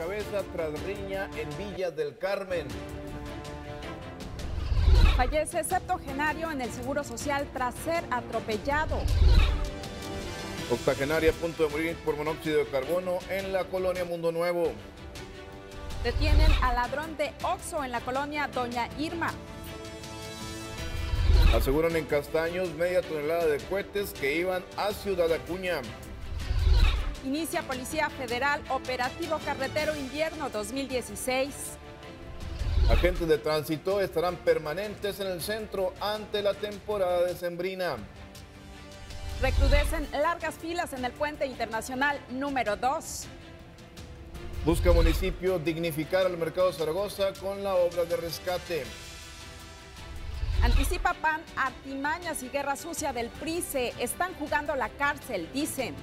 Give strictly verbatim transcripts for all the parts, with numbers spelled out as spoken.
cabeza tras riña en Villa del Carmen. Fallece septuagenario en el Seguro Social tras ser atropellado. Octogenaria a punto de morir por monóxido de carbono en la colonia Mundo Nuevo. Detienen al ladrón de Oxxo en la colonia Doña Irma. Aseguran en Castaños media tonelada de cohetes que iban a Ciudad Acuña. Inicia Policía Federal Operativo Carretero Invierno dos mil dieciséis. Agentes de tránsito estarán permanentes en el centro ante la temporada decembrina. Recrudecen largas filas en el puente internacional número dos. Busca municipio dignificar al mercado Zaragoza con la obra de rescate. Anticipa P A N artimañas y guerra sucia del P R I. Se están jugando la cárcel, dicen.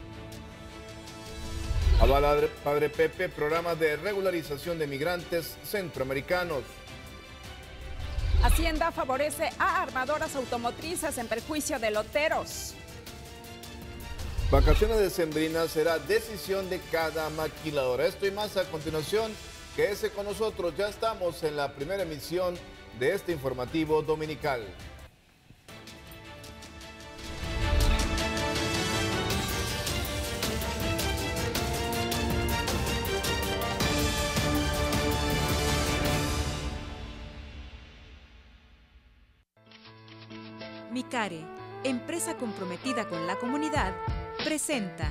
Avala Padre Pepe programa de regularización de migrantes centroamericanos. Hacienda favorece a armadoras automotrices en perjuicio de loteros. Vacaciones decembrinas será decisión de cada maquiladora. Esto y más a continuación. Quédese con nosotros. Ya estamos en la primera emisión de este informativo dominical. Micare, empresa comprometida con la comunidad, presenta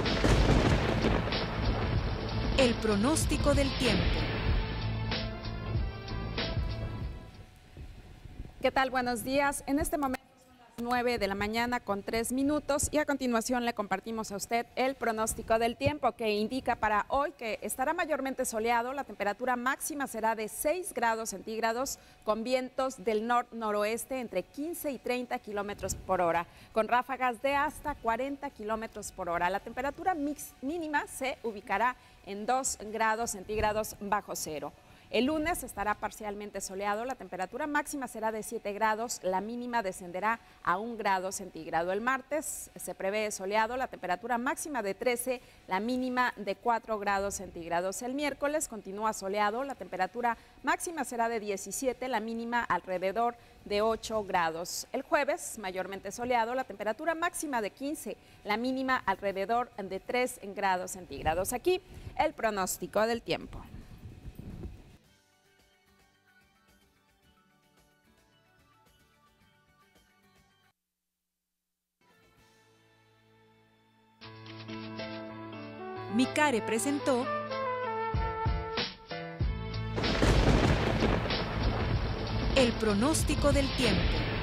el pronóstico del tiempo. ¿Qué tal? Buenos días. En este momento son las nueve de la mañana con tres minutos y a continuación le compartimos a usted el pronóstico del tiempo que indica para hoy que estará mayormente soleado. La temperatura máxima será de seis grados centígrados con vientos del nor-noroeste entre quince y treinta kilómetros por hora, con ráfagas de hasta cuarenta kilómetros por hora. La temperatura mix mínima se ubicará en dos grados centígrados bajo cero. El lunes estará parcialmente soleado, la temperatura máxima será de siete grados, la mínima descenderá a un grado centígrado. El martes se prevé soleado, la temperatura máxima de trece, la mínima de cuatro grados centígrados. El miércoles continúa soleado, la temperatura máxima será de diecisiete, la mínima alrededor de ocho grados. El jueves mayormente soleado, la temperatura máxima de quince, la mínima alrededor de tres grados centígrados. Aquí el pronóstico del tiempo. Micare presentó el pronóstico del tiempo.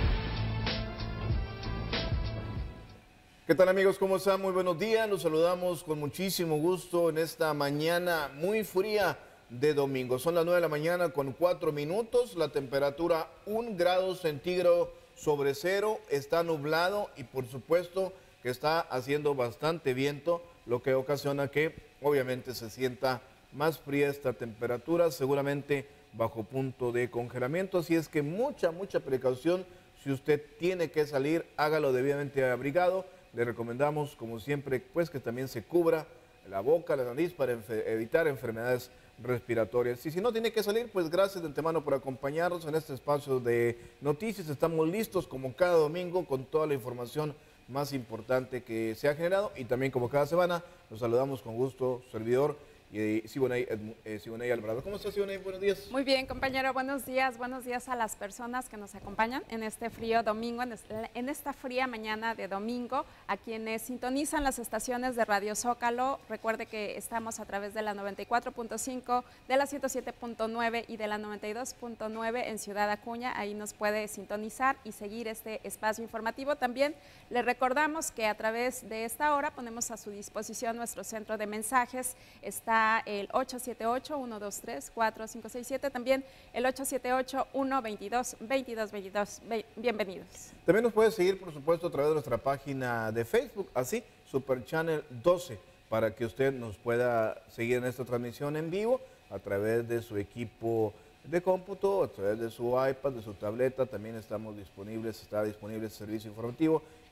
¿Qué tal amigos? ¿Cómo están? Muy buenos días. Los saludamos con muchísimo gusto en esta mañana muy fría de domingo. Son las nueve de la mañana con cuatro minutos. La temperatura un grado centígrado sobre cero. Está nublado y por supuesto que está haciendo bastante viento, lo que ocasiona que obviamente se sienta más fría esta temperatura, seguramente bajo punto de congelamiento. Así es que mucha, mucha precaución. Si usted tiene que salir, hágalo debidamente abrigado. Le recomendamos, como siempre, pues que también se cubra la boca, la nariz para evitar enfermedades respiratorias. Y si no tiene que salir, pues gracias de antemano por acompañarnos en este espacio de noticias. Estamos listos como cada domingo con toda la información más importante que se ha generado y también como cada semana nos saludamos con gusto, servidor y Siboney, eh, Siboney Alvarado. ¿Cómo estás, Siboney? Buenos días. Muy bien, compañero, buenos días. Buenos días a las personas que nos acompañan en este frío domingo, en, este, en esta fría mañana de domingo, a quienes sintonizan las estaciones de Radio Zócalo. Recuerde que estamos a través de la noventa y cuatro punto cinco, de la ciento siete punto nueve y de la noventa y dos punto nueve en Ciudad Acuña. Ahí nos puede sintonizar y seguir este espacio informativo. También le recordamos que a través de esta hora ponemos a su disposición nuestro centro de mensajes. Está el ocho siete ocho, uno dos tres, cuatro cinco seis siete, también el ocho siete ocho, uno veintidós, veintidós veintidós. Bienvenidos. También nos puede seguir, por supuesto, a través de nuestra página de Facebook, así, Super Channel doce, para que usted nos pueda seguir en esta transmisión en vivo a través de su equipo de cómputo, a través de su iPad, de su tableta. También estamos disponibles, está disponible el servicio informativo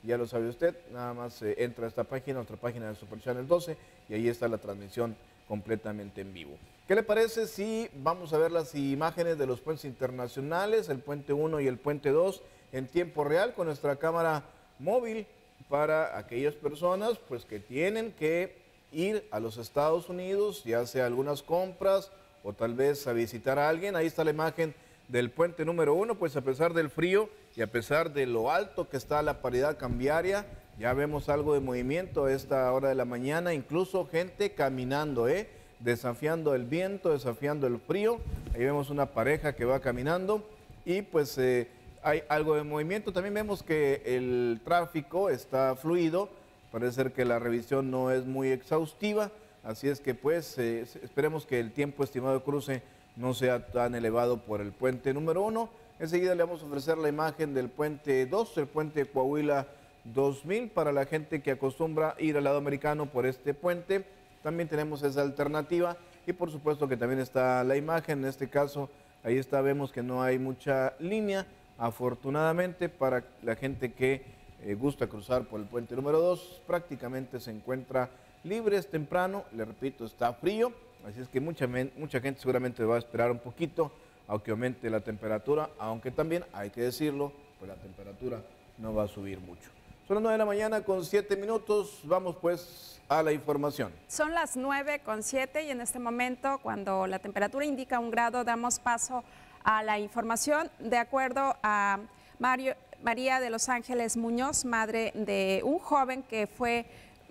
ya lo sabe usted, nada más eh, entra a esta página, otra página de Super Channel doce, y ahí está la transmisión completamente en vivo. ¿Qué le parece si vamos a ver las imágenes de los puentes internacionales, el puente uno y el puente dos, en tiempo real con nuestra cámara móvil para aquellas personas pues que tienen que ir a los Estados Unidos, ya sea algunas compras o tal vez a visitar a alguien? Ahí está la imagen del puente número uno, pues a pesar del frío y a pesar de lo alto que está la paridad cambiaria, ya vemos algo de movimiento a esta hora de la mañana, incluso gente caminando, ¿eh? desafiando el viento, desafiando el frío. Ahí vemos una pareja que va caminando y pues eh, hay algo de movimiento. También vemos que el tráfico está fluido, parece ser que la revisión no es muy exhaustiva, así es que pues eh, esperemos que el tiempo estimado de cruce no sea tan elevado por el puente número uno. Enseguida le vamos a ofrecer la imagen del puente dos, el puente Coahuila dos mil, para la gente que acostumbra ir al lado americano por este puente. También tenemos esa alternativa y por supuesto que también está la imagen, en este caso ahí está, vemos que no hay mucha línea, afortunadamente para la gente que eh, gusta cruzar por el puente número dos, prácticamente se encuentra libre, es temprano, le repito, está frío, así es que mucha, mucha gente seguramente va a esperar un poquito a que aumente la temperatura, aunque también hay que decirlo, pues la temperatura no va a subir mucho. Son las nueve de la mañana con siete minutos, vamos pues a la información. Son las nueve con siete y en este momento, cuando la temperatura indica un grado, damos paso a la información. De acuerdo a Mario, María de los Ángeles Muñoz, madre de un joven que, fue,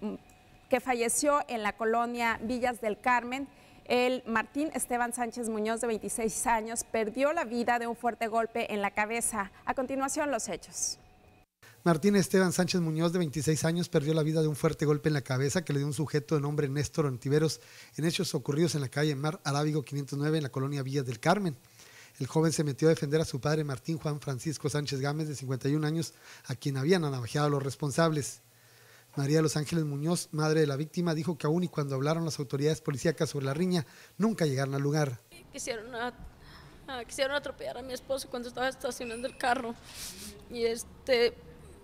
que falleció en la colonia Villas del Carmen, el Martín Esteban Sánchez Muñoz, de veintiséis años, perdió la vida de un fuerte golpe en la cabeza. A continuación, los hechos. Martín Esteban Sánchez Muñoz, de veintiséis años, perdió la vida de un fuerte golpe en la cabeza que le dio un sujeto de nombre Néstor Ontiveros en hechos ocurridos en la calle Mar Arábigo quinientos nueve en la colonia Villas del Carmen. El joven se metió a defender a su padre Martín Juan Francisco Sánchez Gámez, de cincuenta y un años, a quien habían navajeado los responsables. María de los Ángeles Muñoz, madre de la víctima, dijo que aún y cuando hablaron las autoridades policíacas sobre la riña, nunca llegaron al lugar. Quisieron, a, a, quisieron atropellar a mi esposo cuando estaba estacionando el carro y este...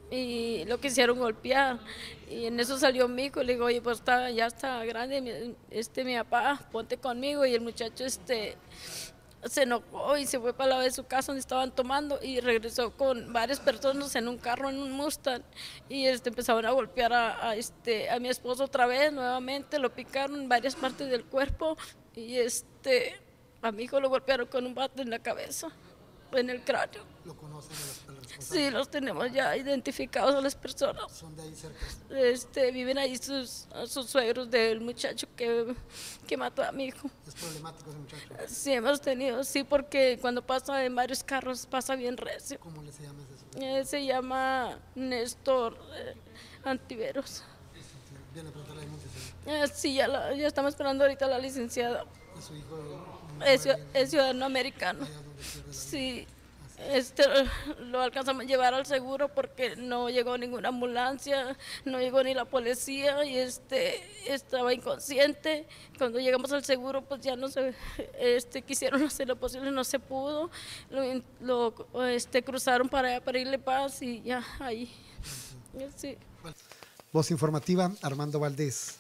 y lo quisieron golpear y en eso salió mi hijo. Le digo, oye, pues está, ya está grande este mi papá, ponte conmigo. Y el muchacho este se enojó y se fue para el lado de su casa donde estaban tomando y regresó con varias personas en un carro, en un Mustang, y este empezaron a golpear a, a este a mi esposo otra vez, nuevamente lo picaron en varias partes del cuerpo y este a mi hijo lo golpearon con un bate en la cabeza, en el cráneo. ¿Lo conocen de los responsables? Sí, los tenemos ya identificados a las personas. ¿Son de ahí cerca? Este, viven ahí sus, sus suegros del muchacho que, que mató a mi hijo. ¿Es problemático ese muchacho? Sí, hemos tenido, sí, porque cuando pasa en varios carros pasa bien recio. ¿Cómo le se llama ese? Eh, se llama Néstor eh, Antiveros. ¿Viene a presentar la denuncia? Eh, sí, ya, la, ya estamos esperando ahorita a la licenciada. ¿Es su hijo? Es, es ciudadano americano. Sí. Este, lo alcanzamos a llevar al seguro porque no llegó ninguna ambulancia, no llegó ni la policía y este estaba inconsciente. Cuando llegamos al seguro pues ya no se este, quisieron hacer lo posible, no se pudo. Lo, lo este, cruzaron para, para irle paz y ya ahí. Sí. Voz informativa, Armando Valdés.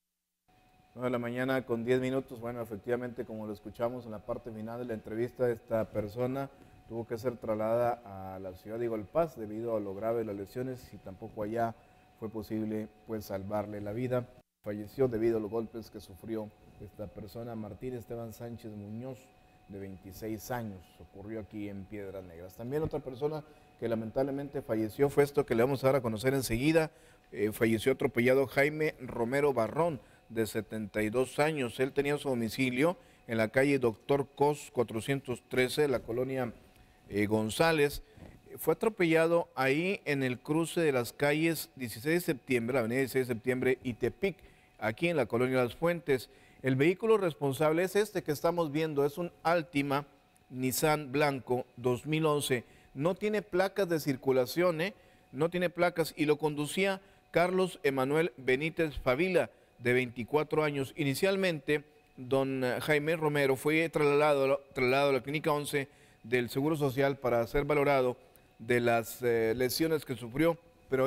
nueve de la mañana con diez minutos. Bueno, efectivamente, como lo escuchamos en la parte final de la entrevista, esta persona tuvo que ser trasladada a la ciudad de Igualpaz debido a lo grave de las lesiones y tampoco allá fue posible pues salvarle la vida. Falleció debido a los golpes que sufrió esta persona, Martín Esteban Sánchez Muñoz, de veintiséis años. Ocurrió aquí en Piedras Negras. También otra persona que lamentablemente falleció fue esto que le vamos a dar a conocer enseguida. Eh, falleció atropellado Jaime Romero Barrón, de setenta y dos años. Él tenía su domicilio en la calle Doctor Cos cuatrocientos trece, la colonia Eh, González. Fue atropellado ahí en el cruce de las calles dieciséis de septiembre, la avenida dieciséis de septiembre y Tepic, aquí en la colonia Las Fuentes. El vehículo responsable es este que estamos viendo, es un Altima Nissan blanco dos mil once. No tiene placas de circulación, ¿eh? no tiene placas, y lo conducía Carlos Emanuel Benítez Favila, de veinticuatro años. Inicialmente, don Jaime Romero fue trasladado, trasladado a la Clínica once del Seguro Social para ser valorado de las eh, lesiones que sufrió, pero ahí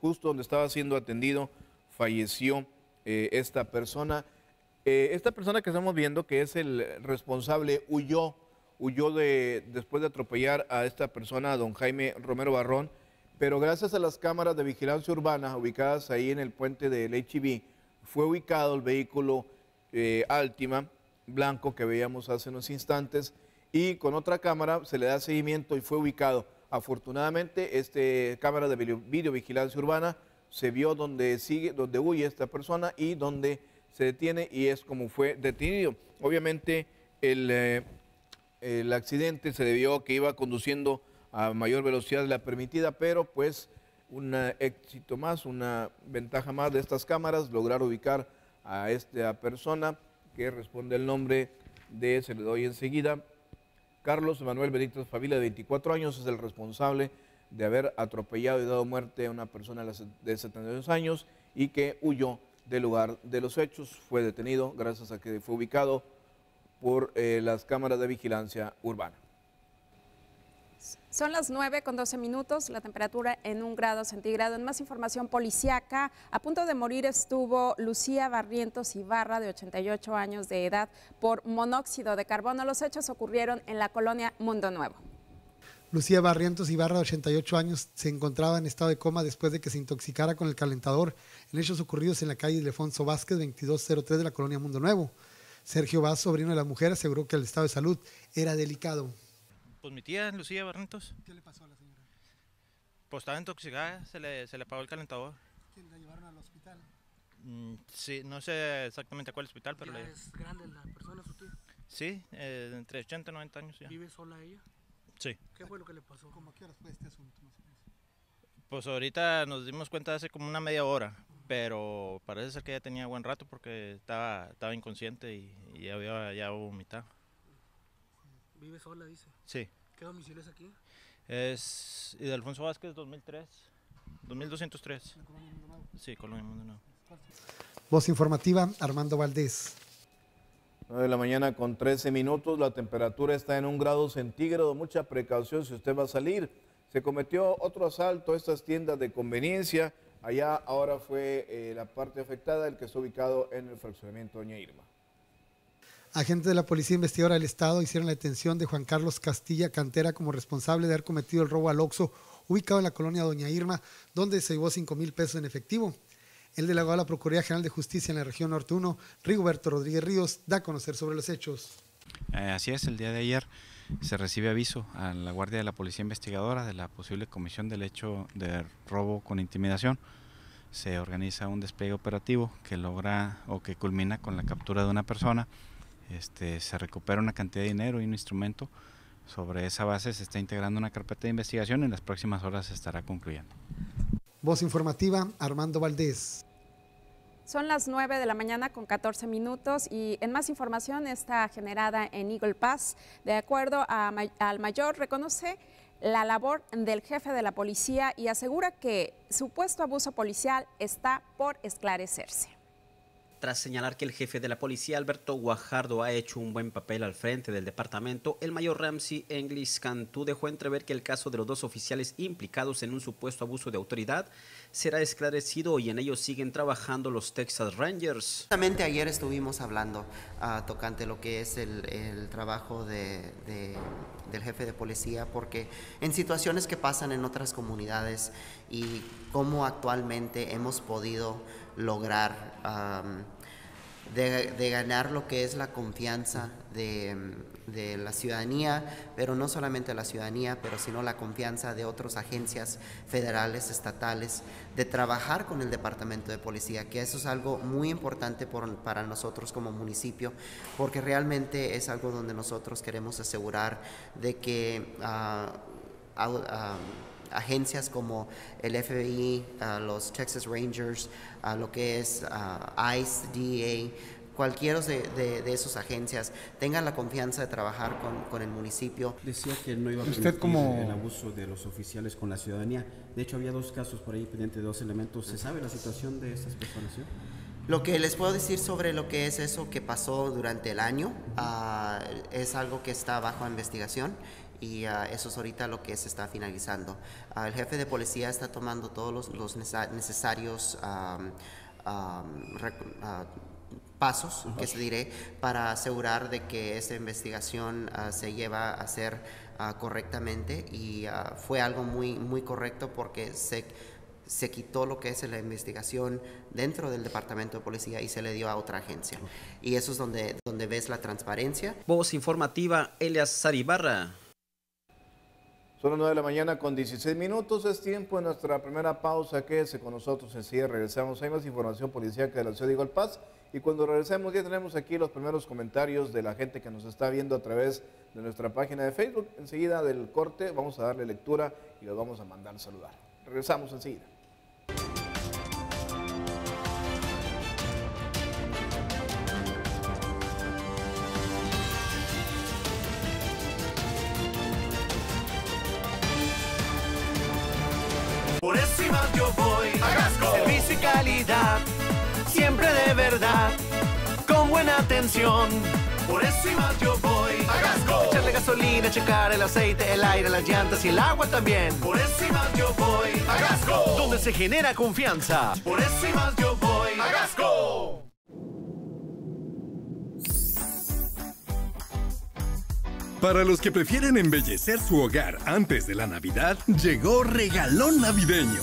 justo donde estaba siendo atendido, falleció eh, esta persona. Eh, esta persona que estamos viendo, que es el responsable, huyó, huyó de, después de atropellar a esta persona, a don Jaime Romero Barrón, pero gracias a las cámaras de vigilancia urbana ubicadas ahí en el puente del H E B, fue ubicado el vehículo eh, Altima, blanco, que veíamos hace unos instantes, y con otra cámara se le da seguimiento y fue ubicado. Afortunadamente, esta cámara de video, videovigilancia urbana se vio donde, sigue, donde huye esta persona y donde se detiene, y es como fue detenido. Obviamente el, eh, el accidente se debió a que iba conduciendo a mayor velocidad de la permitida, pero pues un éxito más, una ventaja más de estas cámaras, lograr ubicar a esta persona que responde el nombre de, se le doy enseguida, Carlos Manuel Benítez Favila, de veinticuatro años, es el responsable de haber atropellado y dado muerte a una persona de setenta y dos años y que huyó del lugar de los hechos. Fue detenido gracias a que fue ubicado por eh, las cámaras de vigilancia urbana. Son las nueve con doce minutos, la temperatura en un grado centígrado. En más información policiaca, a punto de morir estuvo Lucía Barrientos Ibarra, de ochenta y ocho años de edad, por monóxido de carbono. Los hechos ocurrieron en la colonia Mundo Nuevo. Lucía Barrientos Ibarra, de ochenta y ocho años, se encontraba en estado de coma después de que se intoxicara con el calentador en hechos ocurridos en la calle Ildefonso Vázquez, veintidós cero tres de la colonia Mundo Nuevo. Sergio Vaz, sobrino de la mujer, aseguró que el estado de salud era delicado. Pues mi tía, Lucía Barrientos. ¿Qué le pasó a la señora? Pues estaba intoxicada, se le, se le apagó el calentador. ¿Quién la llevaron al hospital? Mm, sí, no sé exactamente a cuál hospital, pero... ¿Ya le... es grande la persona, su tía? Sí, eh, entre ochenta y noventa años ya. ¿Vive sola ella? Sí. ¿Qué fue lo que le pasó? ¿Cómo a qué horas fue este asunto? Más o menos? Pues ahorita nos dimos cuenta hace como una media hora, pero parece ser que ya tenía buen rato porque estaba, estaba inconsciente y, y ya había ya vomitado. ¿Vive sola, dice? Sí. ¿Qué domicilio es aquí? Es Ildefonso Vázquez, dos mil tres, dos mil doscientos tres. ¿La colonia Mundo Nuevo? Sí, Colonia Mundo Nuevo. Voz informativa, Armando Valdés. nueve de la mañana con trece minutos, la temperatura está en un grado centígrado, mucha precaución si usted va a salir. Se cometió otro asalto a estas tiendas de conveniencia, allá ahora fue eh, la parte afectada, el que está ubicado en el fraccionamiento Doña Irma. Agentes de la Policía Investigadora del Estado hicieron la detención de Juan Carlos Castilla Cantera como responsable de haber cometido el robo al Oxxo, ubicado en la colonia Doña Irma, donde se llevó cinco mil pesos en efectivo. El delegado de la Procuraduría General de Justicia en la región Norte uno, Rigoberto Rodríguez Ríos, da a conocer sobre los hechos. Eh, así es, el día de ayer se recibe aviso a la Guardia de la Policía Investigadora de la posible comisión del hecho de robo con intimidación. Se organiza un despliegue operativo que logra o que culmina con la captura de una persona. Este, se recupera una cantidad de dinero y un instrumento. Sobre esa base se está integrando una carpeta de investigación y en las próximas horas se estará concluyendo. Voz informativa, Armando Valdés. Son las nueve de la mañana con catorce minutos y en más información está generada en Eagle Pass. De acuerdo a, al mayor, reconoce la labor del jefe de la policía y asegura que supuesto abuso policial está por esclarecerse. Tras señalar que el jefe de la policía, Alberto Guajardo, ha hecho un buen papel al frente del departamento, el mayor Ramsey Englis Cantú dejó entrever que el caso de los dos oficiales implicados en un supuesto abuso de autoridad será esclarecido y en ello siguen trabajando los Texas Rangers. Justamente ayer estuvimos hablando uh, tocante lo que es el, el trabajo de, de, del jefe de policía, porque en situaciones que pasan en otras comunidades y cómo actualmente hemos podido lograr um, de, de ganar lo que es la confianza de, de la ciudadanía, pero no solamente la ciudadanía, pero sino la confianza de otras agencias federales, estatales, de trabajar con el departamento de policía, que eso es algo muy importante por, para nosotros como municipio, porque realmente es algo donde nosotros queremos asegurar de que uh, uh, uh, agencias como el F B I, uh, los Texas Rangers, uh, lo que es uh, ICE, D E A, cualquiera de, de, de esas agencias tengan la confianza de trabajar con, con el municipio. Decía que no iba a permitir como... el abuso de los oficiales con la ciudadanía. De hecho, había dos casos por ahí pendientes de dos elementos. ¿Se sabe la situación de estas personas? ¿Sí? Lo que les puedo decir sobre lo que es eso que pasó durante el año uh, es algo que está bajo investigación y uh, eso es ahorita lo que se está finalizando. Uh, el jefe de policía está tomando todos los, los necesarios um, um, uh, pasos, que se diré, para asegurar de que esa investigación uh, se lleva a hacer uh, correctamente, y uh, fue algo muy, muy correcto porque se, se quitó lo que es la investigación dentro del departamento de policía y se le dio a otra agencia. Y eso es donde, donde ves la transparencia. Voz informativa, Eleazar Ibarra. Son las nueve de la mañana con dieciséis minutos, es tiempo de nuestra primera pausa. Quédese con nosotros, enseguida regresamos. Hay más información policíaca de la ciudad de Eagle Pass, y cuando regresemos ya tenemos aquí los primeros comentarios de la gente que nos está viendo a través de nuestra página de Facebook. Enseguida del corte vamos a darle lectura y los vamos a mandar a saludar. Regresamos enseguida. Por eso y más yo voy a Gasco. Servicio y calidad, siempre de verdad, con buena atención. Por eso y más yo voy a Gasco. Echarle gasolina, checar el aceite, el aire, las llantas y el agua también. Por eso y más yo voy a Gasco, donde se genera confianza. Por eso y más yo voy a Gasco. Para los que prefieren embellecer su hogar antes de la Navidad, llegó Regalón Navideño.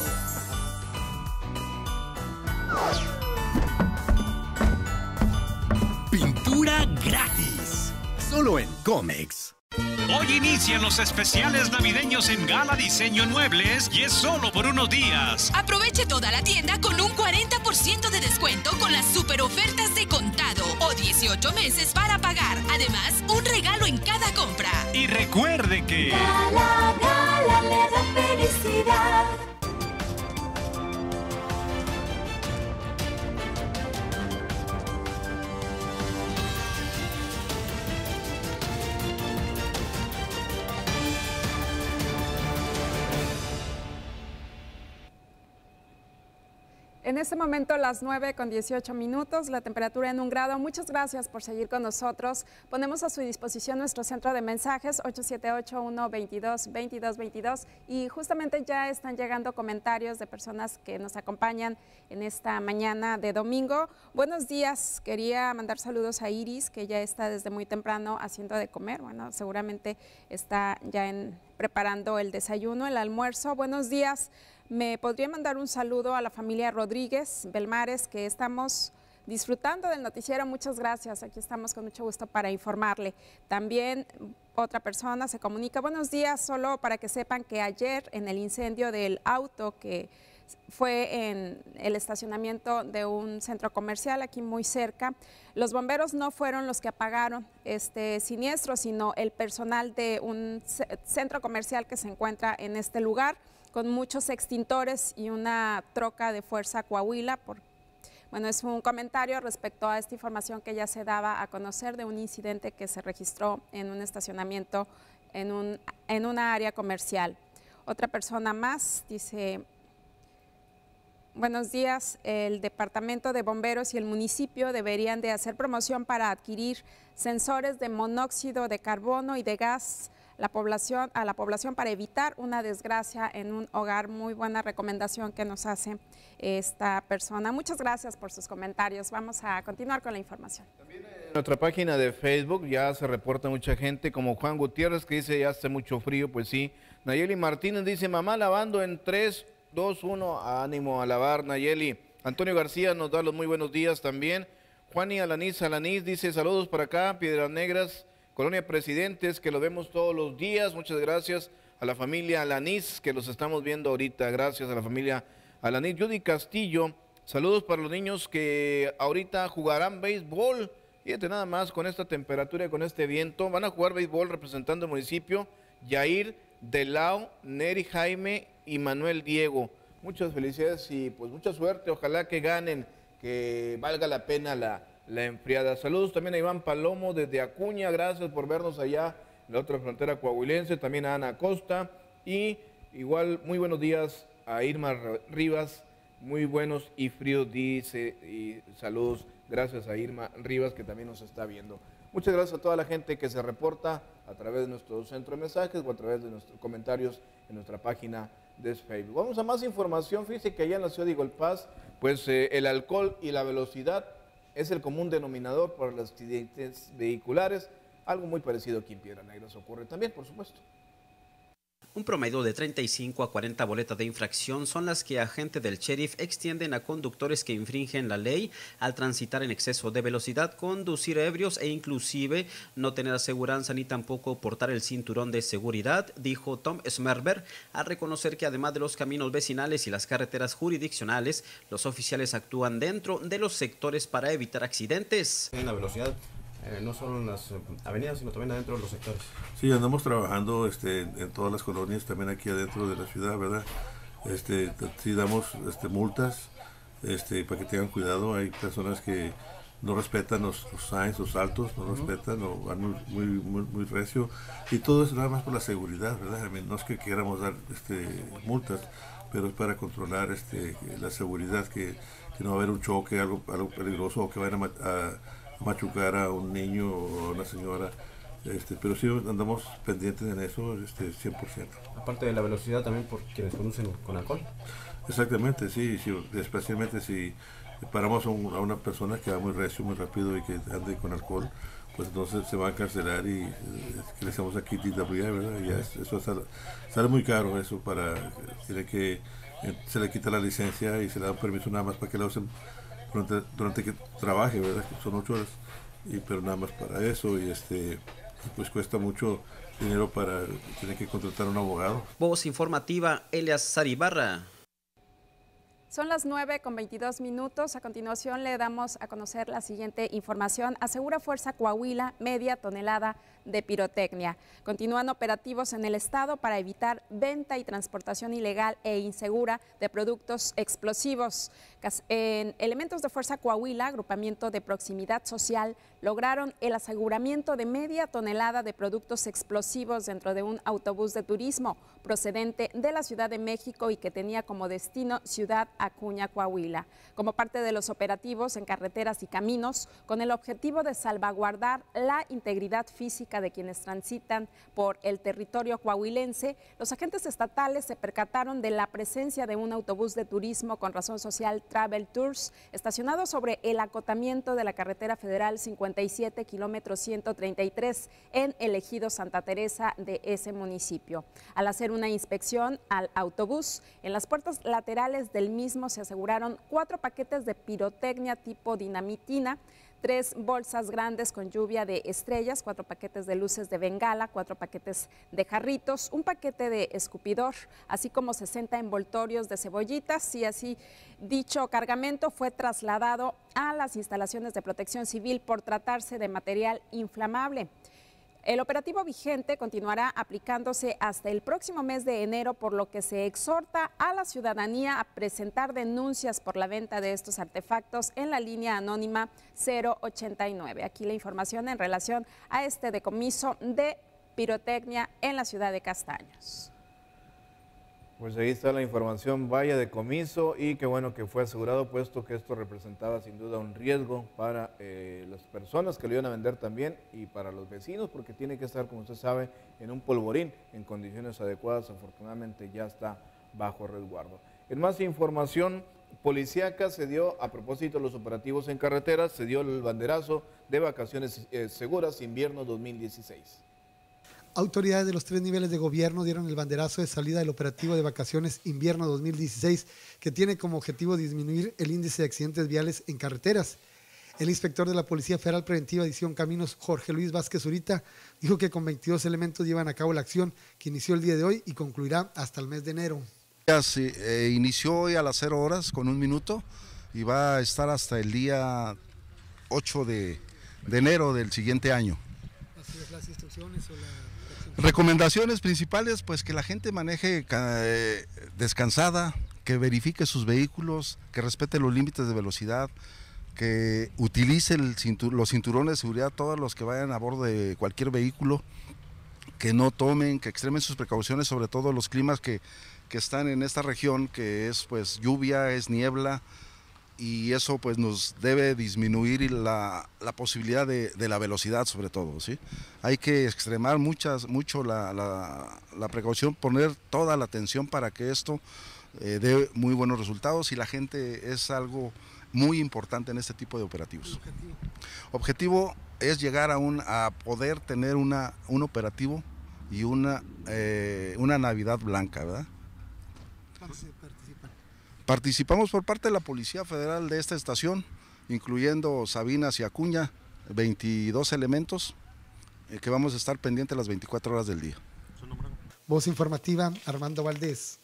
Pintura gratis, solo en Comex. Hoy inician los especiales navideños en Gala Diseño en Muebles y es solo por unos días. Aproveche toda la tienda con un cuarenta por ciento de descuento con las super ofertas de contado o dieciocho meses para pagar. Además, un regalo en cada compra. Y recuerde que... Gala, Gala le da felicidad. En este momento las nueve con dieciocho minutos, la temperatura en un grado. Muchas gracias por seguir con nosotros. Ponemos a su disposición nuestro centro de mensajes ocho siete ocho, uno dos dos, dos dos dos dos, y justamente ya están llegando comentarios de personas que nos acompañan en esta mañana de domingo. Buenos días, quería mandar saludos a Iris, que ya está desde muy temprano haciendo de comer. Bueno, seguramente está ya en, preparando el desayuno, el almuerzo. Buenos días. ¿Me podría mandar un saludo a la familia Rodríguez Belmares, que estamos disfrutando del noticiero? Muchas gracias, aquí estamos con mucho gusto para informarle. También otra persona se comunica, buenos días, solo para que sepan que ayer en el incendio del auto que fue en el estacionamiento de un centro comercial aquí muy cerca, los bomberos no fueron los que apagaron este siniestro, sino el personal de un centro comercial que se encuentra en este lugar, con muchos extintores y una troca de Fuerza Coahuila. Por, bueno, es un comentario respecto a esta información que ya se daba a conocer de un incidente que se registró en un estacionamiento en, un, en una área comercial. Otra persona más dice, buenos días, el Departamento de Bomberos y el municipio deberían de hacer promoción para adquirir sensores de monóxido de carbono y de gas La población, a la población para evitar una desgracia en un hogar. Muy buena recomendación que nos hace esta persona. Muchas gracias por sus comentarios. Vamos a continuar con la información. También en nuestra página de Facebook ya se reporta mucha gente, como Juan Gutiérrez, que dice ya hace mucho frío. Pues sí. Nayeli Martínez dice, mamá lavando en tres, dos, uno, ánimo a lavar, Nayeli. Antonio García nos da los muy buenos días también. Juani Alanís Alanís dice, saludos para acá, Piedras Negras, Colonia Presidentes, que lo vemos todos los días. Muchas gracias a la familia Alanís, que los estamos viendo ahorita. Gracias a la familia Alanís. Judy Castillo, saludos para los niños que ahorita jugarán béisbol. Fíjate nada más, con esta temperatura y con este viento, van a jugar béisbol representando el municipio Yair, Delao, Neri Jaime y Manuel Diego. Muchas felicidades y pues mucha suerte. Ojalá que ganen, que valga la pena la la enfriada. Saludos también a Iván Palomo desde Acuña, gracias por vernos allá en la otra frontera coahuilense, también a Ana Costa, y igual muy buenos días a Irma Rivas muy buenos y fríos, dice, y saludos, gracias a Irma Rivas, que también nos está viendo. Muchas gracias a toda la gente que se reporta a través de nuestro centro de mensajes o a través de nuestros comentarios en nuestra página de Facebook. Vamos a más información. Fíjense que allá en la ciudad de Igolpaz, pues eh, el alcohol y la velocidad es el común denominador para los accidentes vehiculares, algo muy parecido aquí en Piedras Negras ocurre también, por supuesto. Un promedio de treinta y cinco a cuarenta boletas de infracción son las que agentes del sheriff extienden a conductores que infringen la ley al transitar en exceso de velocidad, conducir ebrios e inclusive no tener aseguranza ni tampoco portar el cinturón de seguridad, dijo Tom Smerber, al reconocer que además de los caminos vecinales y las carreteras jurisdiccionales, los oficiales actúan dentro de los sectores para evitar accidentes. En la velocidad. Eh, no solo en las avenidas, sino también adentro de los sectores. Sí, andamos trabajando este, en todas las colonias, también aquí adentro de la ciudad, ¿verdad? Este, sí damos este, multas este, para que tengan cuidado. Hay personas que no respetan los, los signs, los altos, no uh-huh. respetan, o van muy, muy, muy, muy recio. Y todo es nada más por la seguridad, ¿verdad? I mean, no es que queramos dar este, multas, pero es para controlar este, la seguridad, que, que no va a haber un choque, algo, algo peligroso, o que vayan a... a machucar a un niño o a una señora, este, pero sí andamos pendientes en eso, este, cien por ciento. Aparte de la velocidad, también por quienes conducen con alcohol. Exactamente, sí, sí, especialmente si paramos a, un, a una persona que va muy recio, muy rápido y que ande con alcohol, pues entonces se va a encarcelar y eh, que le hacemos aquí T W A, ¿verdad? Ya es, eso sale, sale muy caro, eso para, tiene que, eh, se le quita la licencia y se le da un permiso nada más para que la usen Durante, durante que trabaje, ¿verdad? Que son ocho horas, y, pero nada más para eso, y este pues cuesta mucho dinero para tener que contratar a un abogado. Voz informativa, Elias Saribarra. Son las nueve con veintidós minutos. A continuación le damos a conocer la siguiente información. Asegura Fuerza Coahuila media tonelada de pirotecnia. Continúan operativos en el estado para evitar venta y transportación ilegal e insegura de productos explosivos. En elementos de Fuerza Coahuila, agrupamiento de proximidad social, lograron el aseguramiento de media tonelada de productos explosivos dentro de un autobús de turismo procedente de la Ciudad de México y que tenía como destino Ciudad Acuña, Coahuila, como parte de los operativos en carreteras y caminos, con el objetivo de salvaguardar la integridad física de quienes transitan por el territorio coahuilense. Los agentes estatales se percataron de la presencia de un autobús de turismo con razón social Travel Tours, estacionado sobre el acotamiento de la carretera federal cincuenta y siete, kilómetro ciento treinta y tres, en el ejido Santa Teresa de ese municipio. Al hacer una inspección al autobús, en las puertas laterales del mismo se aseguraron cuatro paquetes de pirotecnia tipo dinamitina, tres bolsas grandes con lluvia de estrellas, cuatro paquetes de luces de bengala, cuatro paquetes de jarritos, un paquete de escupidor, así como sesenta envoltorios de cebollitas, y así dicho cargamento fue trasladado a las instalaciones de Protección Civil por tratarse de material inflamable. El operativo vigente continuará aplicándose hasta el próximo mes de enero, por lo que se exhorta a la ciudadanía a presentar denuncias por la venta de estos artefactos en la línea anónima cero ochenta y nueve. Aquí la información en relación a este decomiso de pirotecnia en la ciudad de Castaños. Pues ahí está la información, vaya decomiso, y qué bueno que fue asegurado, puesto que esto representaba sin duda un riesgo para eh, las personas que lo iban a vender también y para los vecinos, porque tiene que estar, como usted sabe, en un polvorín en condiciones adecuadas. Afortunadamente ya está bajo resguardo. En más información policíaca, se dio, a propósito de los operativos en carreteras, se dio el banderazo de vacaciones eh, seguras invierno dos mil dieciséis. Autoridades de los tres niveles de gobierno dieron el banderazo de salida del operativo de vacaciones invierno dos mil dieciséis, que tiene como objetivo disminuir el índice de accidentes viales en carreteras. El inspector de la Policía Federal Preventiva Edición Caminos, Jorge Luis Vázquez Zurita, dijo que con veintidós elementos llevan a cabo la acción que inició el día de hoy y concluirá hasta el mes de enero. Sí, eh, inició hoy a las cero horas con un minuto y va a estar hasta el día ocho de, de enero del siguiente año. ¿Así es las instrucciones o la...? Recomendaciones principales, pues que la gente maneje eh, descansada, que verifique sus vehículos, que respete los límites de velocidad, que utilice el cintur los cinturones de seguridad todos los que vayan a bordo de cualquier vehículo, que no tomen, que extremen sus precauciones, sobre todo los climas que, que están en esta región, que es pues lluvia, es niebla, y eso pues nos debe disminuir la, la posibilidad de, de la velocidad sobre todo, ¿sí? Hay que extremar muchas, mucho la, la, la precaución, poner toda la atención para que esto eh, dé muy buenos resultados, y la gente es algo muy importante en este tipo de operativos. Objetivo, objetivo es llegar a, un, a poder tener una, un operativo y una, eh, una Navidad blanca, ¿verdad? Participamos por parte de la Policía Federal de esta estación, incluyendo Sabinas y Acuña, veintidós elementos eh, que vamos a estar pendientes las veinticuatro horas del día. Voz informativa, Armando Valdés.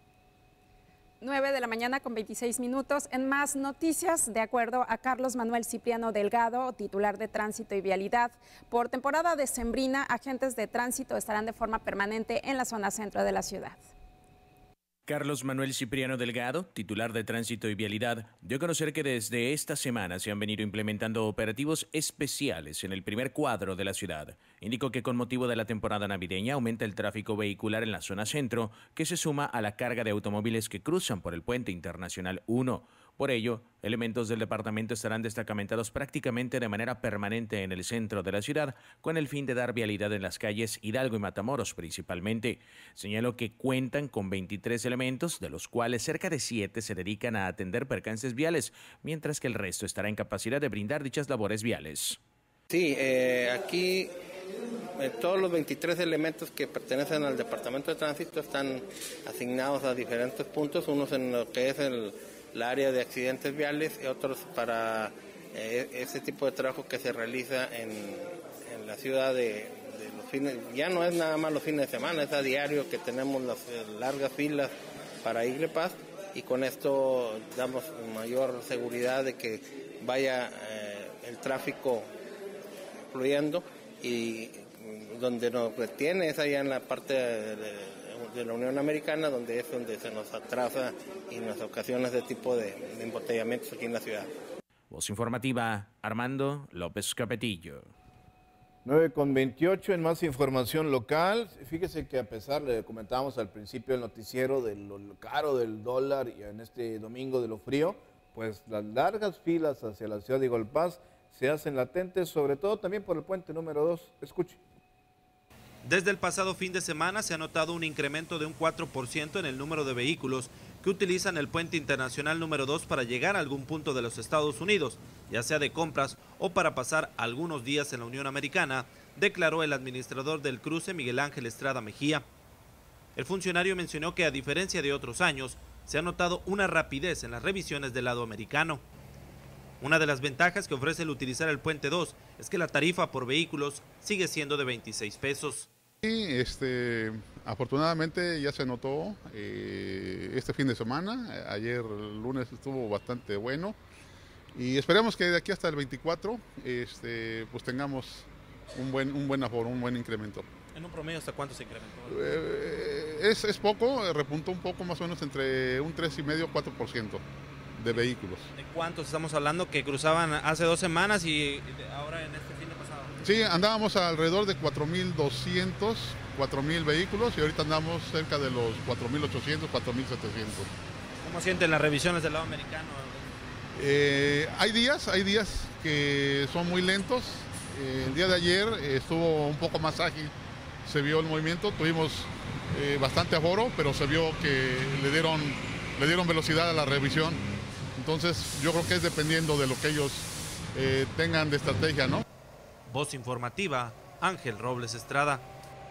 nueve de la mañana con veintiséis minutos. En más noticias, de acuerdo a Carlos Manuel Cipriano Delgado, titular de Tránsito y Vialidad, por temporada decembrina, agentes de tránsito estarán de forma permanente en la zona centro de la ciudad. Carlos Manuel Cipriano Delgado, titular de Tránsito y Vialidad, dio a conocer que desde esta semana se han venido implementando operativos especiales en el primer cuadro de la ciudad. Indicó que con motivo de la temporada navideña aumenta el tráfico vehicular en la zona centro, que se suma a la carga de automóviles que cruzan por el Puente Internacional uno. Por ello, elementos del departamento estarán destacamentados prácticamente de manera permanente en el centro de la ciudad, con el fin de dar vialidad en las calles Hidalgo y Matamoros principalmente. Señaló que cuentan con veintitrés elementos, de los cuales cerca de siete se dedican a atender percances viales, mientras que el resto estará en capacidad de brindar dichas labores viales. Sí, eh, aquí eh, todos los veintitrés elementos que pertenecen al Departamento de Tránsito están asignados a diferentes puntos, unos en lo que es el el área de accidentes viales y otros para eh, ese tipo de trabajo que se realiza en, en la ciudad de, de los fines, ya no es nada más los fines de semana, es a diario que tenemos las eh, largas filas para Iglepaz, y con esto damos mayor seguridad de que vaya eh, el tráfico fluyendo, y donde nos retiene es allá en la parte de, de de la Unión Americana, donde es donde se nos atrasa y nos ocasiona ese tipo de, de embotellamientos aquí en la ciudad. Voz informativa, Armando López Capetillo. nueve con veintiocho, en más información local. Fíjese que a pesar, le comentábamos al principio del noticiero de lo caro del dólar y en este domingo de lo frío, pues las largas filas hacia la ciudad de Igolpaz se hacen latentes, sobre todo también por el puente número dos. Escuche. Desde el pasado fin de semana se ha notado un incremento de un cuatro por ciento en el número de vehículos que utilizan el puente internacional número dos para llegar a algún punto de los Estados Unidos, ya sea de compras o para pasar algunos días en la Unión Americana, declaró el administrador del cruce, Miguel Ángel Estrada Mejía. El funcionario mencionó que a diferencia de otros años, se ha notado una rapidez en las revisiones del lado americano. Una de las ventajas que ofrece el utilizar el puente dos es que la tarifa por vehículos sigue siendo de veintiséis pesos. Sí, este, afortunadamente ya se notó eh, este fin de semana. Ayer el lunes estuvo bastante bueno y esperamos que de aquí hasta el veinticuatro este, pues tengamos un buen, un buen aforo, un buen incremento. ¿En un promedio hasta cuánto se incrementó? Eh, es, es poco, repuntó un poco, más o menos entre un tres y medio, cuatro por ciento de vehículos. ¿De cuántos estamos hablando que cruzaban hace dos semanas y ahora en este fin de pasado? Sí, andábamos alrededor de cuatro mil doscientos, cuatro mil vehículos y ahorita andamos cerca de los cuatro mil ochocientos, cuatro mil setecientos. ¿Cómo sienten las revisiones del lado americano? Eh, hay días, hay días que son muy lentos. Eh, el día de ayer eh, estuvo un poco más ágil, se vio el movimiento, tuvimos eh, bastante aforo, pero se vio que le dieron, le dieron velocidad a la revisión. Entonces yo creo que es dependiendo de lo que ellos eh, tengan de estrategia, ¿no? Voz informativa, Ángel Robles Estrada.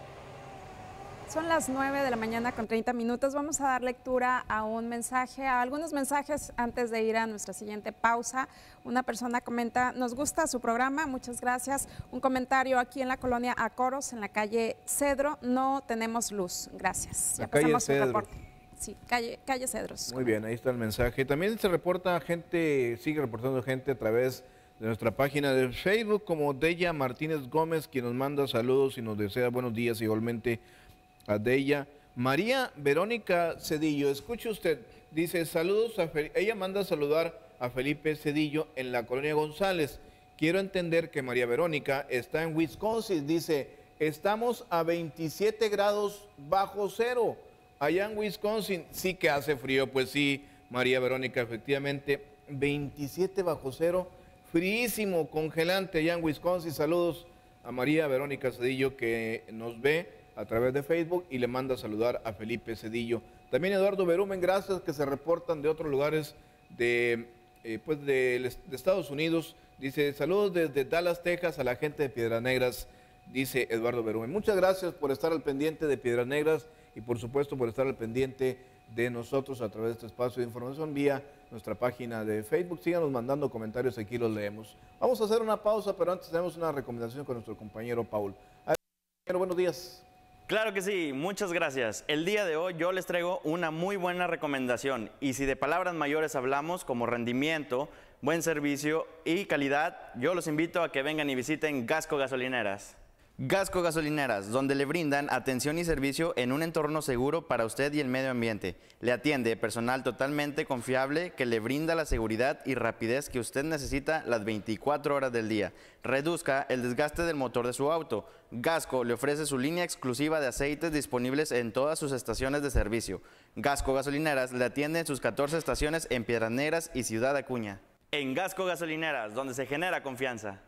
Son las nueve de la mañana con treinta minutos. Vamos a dar lectura a un mensaje, a algunos mensajes antes de ir a nuestra siguiente pausa. Una persona comenta, nos gusta su programa, muchas gracias. Un comentario aquí en la colonia Acoros, en la calle Cedro, no tenemos luz. Gracias. La ya calle pasamos Cedro. un reporte. Sí, calle, calle Cedros. Muy bien, ahí está el mensaje. También se reporta gente, sigue reportando gente a través de nuestra página de Facebook, como Deya Martínez Gómez, quien nos manda saludos y nos desea buenos días igualmente a Deya. María Verónica Cedillo, escuche usted, dice saludos a Fel ella manda a saludar a Felipe Cedillo en la colonia González. Quiero entender que María Verónica está en Wisconsin, dice, estamos a veintisiete grados bajo cero. Allá en Wisconsin sí que hace frío, pues sí, María Verónica, efectivamente, veintisiete bajo cero, fríísimo, congelante allá en Wisconsin. Saludos a María Verónica Cedillo, que nos ve a través de Facebook y le manda a saludar a Felipe Cedillo. También Eduardo Berumen, gracias, que se reportan de otros lugares de, eh, pues de, de Estados Unidos. Dice, saludos desde Dallas, Texas, a la gente de Piedras Negras, dice Eduardo Berumen. Muchas gracias por estar al pendiente de Piedras Negras y por supuesto por estar al pendiente de nosotros a través de este espacio de información vía nuestra página de Facebook. Síganos mandando comentarios, aquí los leemos. Vamos a hacer una pausa, pero antes tenemos una recomendación con nuestro compañero Paul. A ver, compañero, buenos días. Claro que sí, muchas gracias. El día de hoy yo les traigo una muy buena recomendación, y si de palabras mayores hablamos como rendimiento, buen servicio y calidad, yo los invito a que vengan y visiten Gasco Gasolineras. Gasco Gasolineras, donde le brindan atención y servicio en un entorno seguro para usted y el medio ambiente. Le atiende personal totalmente confiable que le brinda la seguridad y rapidez que usted necesita las veinticuatro horas del día. Reduzca el desgaste del motor de su auto. Gasco le ofrece su línea exclusiva de aceites disponibles en todas sus estaciones de servicio. Gasco Gasolineras le atiende en sus catorce estaciones en Piedras Negras y Ciudad Acuña. En Gasco Gasolineras, donde se genera confianza.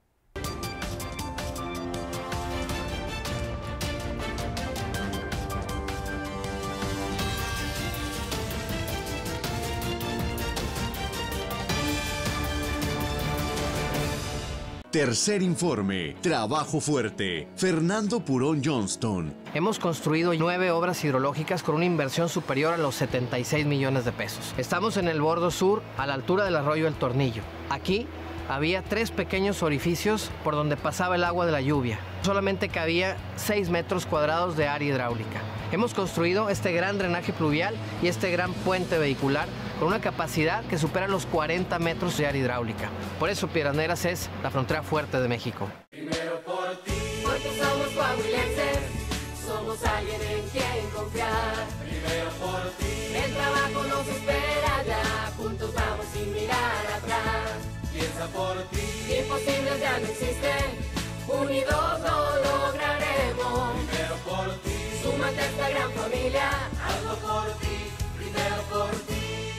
Tercer informe, trabajo fuerte. Fernando Purón Johnston. Hemos construido nueve obras hidrológicas con una inversión superior a los setenta y seis millones de pesos. Estamos en el bordo sur, a la altura del arroyo El Tornillo. Aquí había tres pequeños orificios por donde pasaba el agua de la lluvia. Solamente cabía seis metros cuadrados de área hidráulica. Hemos construido este gran drenaje pluvial y este gran puente vehicular con una capacidad que supera los cuarenta metros de área hidráulica. Por eso Piedras Negras es la frontera fuerte de México. Primero por ti, porque somos coahuilenses, somos alguien en quien confiar. Primero por ti, el trabajo nos espera ya, juntos vamos sin mirar atrás. Piensa por ti, imposibles ya no existen, unidos lo lograremos. Primero por ti, súmate a esta gran familia, hazlo por ti, primero por ti.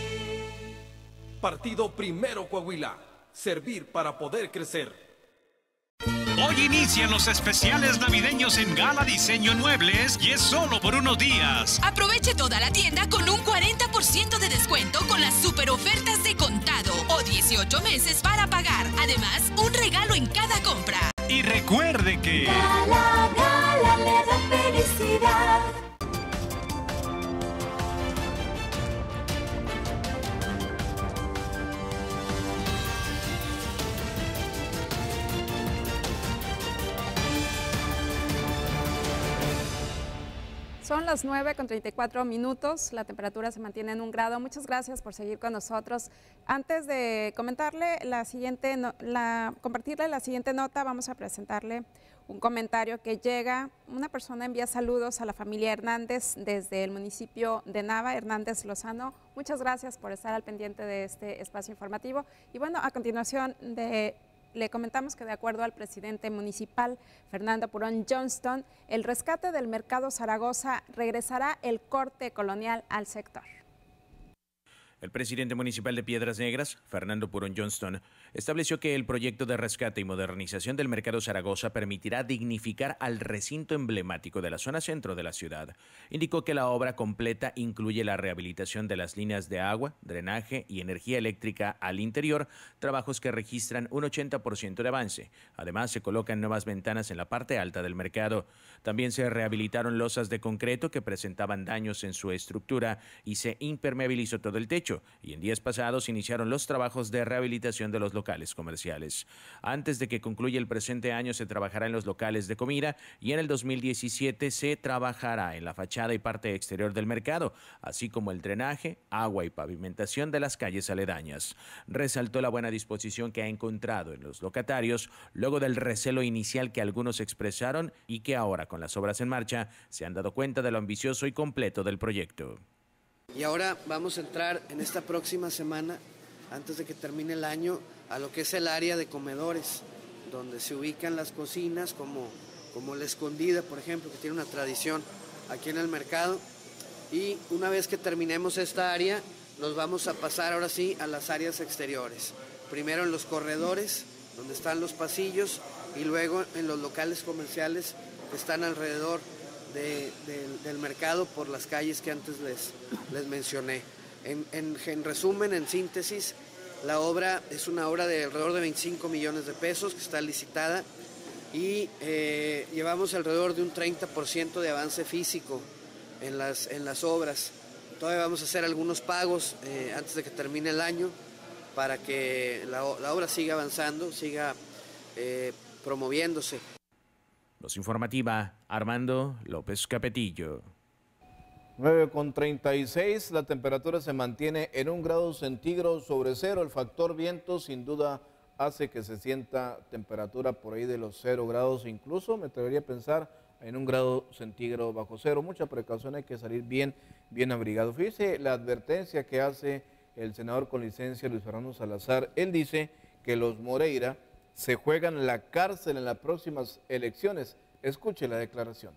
Partido Primero Coahuila, servir para poder crecer. Hoy inician los especiales navideños en Gala Diseño Muebles y es solo por unos días. Aproveche toda la tienda con un cuarenta por ciento de descuento con las super ofertas de contado o dieciocho meses para pagar. Además, un regalo en cada compra. Y recuerde que... Gala, Gala le da felicidad. Son las nueve con treinta y cuatro minutos, la temperatura se mantiene en un grado. Muchas gracias por seguir con nosotros. Antes de comentarle la siguiente, no, la, compartirle la siguiente nota, vamos a presentarle un comentario que llega. Una persona envía saludos a la familia Hernández desde el municipio de Nava, Hernández Lozano. Muchas gracias por estar al pendiente de este espacio informativo. Y bueno, a continuación de... le comentamos que de acuerdo al presidente municipal, Fernando Purón Johnston, el rescate del Mercado Zaragoza regresará el corte colonial al sector. El presidente municipal de Piedras Negras, Fernando Purón Johnston, estableció que el proyecto de rescate y modernización del Mercado Zaragoza permitirá dignificar al recinto emblemático de la zona centro de la ciudad. Indicó que la obra completa incluye la rehabilitación de las líneas de agua, drenaje y energía eléctrica al interior, trabajos que registran un ochenta por ciento de avance. Además, se colocan nuevas ventanas en la parte alta del mercado. También se rehabilitaron losas de concreto que presentaban daños en su estructura y se impermeabilizó todo el techo. Y en días pasados iniciaron los trabajos de rehabilitación de los locales comerciales. Antes de que concluya el presente año se trabajará en los locales de comida y en el dos mil diecisiete se trabajará en la fachada y parte exterior del mercado, así como el drenaje, agua y pavimentación de las calles aledañas. Resaltó la buena disposición que ha encontrado en los locatarios luego del recelo inicial que algunos expresaron y que ahora con las obras en marcha se han dado cuenta de lo ambicioso y completo del proyecto. Y ahora vamos a entrar en esta próxima semana, antes de que termine el año, a lo que es el área de comedores, donde se ubican las cocinas como, como La Escondida, por ejemplo, que tiene una tradición aquí en el mercado. y una vez que terminemos esta área, nos vamos a pasar ahora sí a las áreas exteriores. Primero en los corredores, donde están los pasillos, y luego en los locales comerciales que están alrededor de, de, del mercado por las calles que antes les, les mencioné. En, en, en resumen, en síntesis, la obra es una obra de alrededor de veinticinco millones de pesos que está licitada y eh, llevamos alrededor de un treinta por ciento de avance físico en las, en las obras. Todavía vamos a hacer algunos pagos eh, antes de que termine el año para que la, la obra siga avanzando, siga eh, promoviéndose. Voz informativa, Armando López Capetillo. nueve con treinta y seis, la temperatura se mantiene en un grado centígrado sobre cero. El factor viento sin duda hace que se sienta temperatura por ahí de los cero grados, incluso me atrevería a pensar en un grado centígrado bajo cero. Mucha precaución, hay que salir bien, bien abrigado. Fíjese la advertencia que hace el senador con licencia Luis Fernando Salazar. Él dice que los Moreira se juegan la cárcel en las próximas elecciones. Escuche la declaración.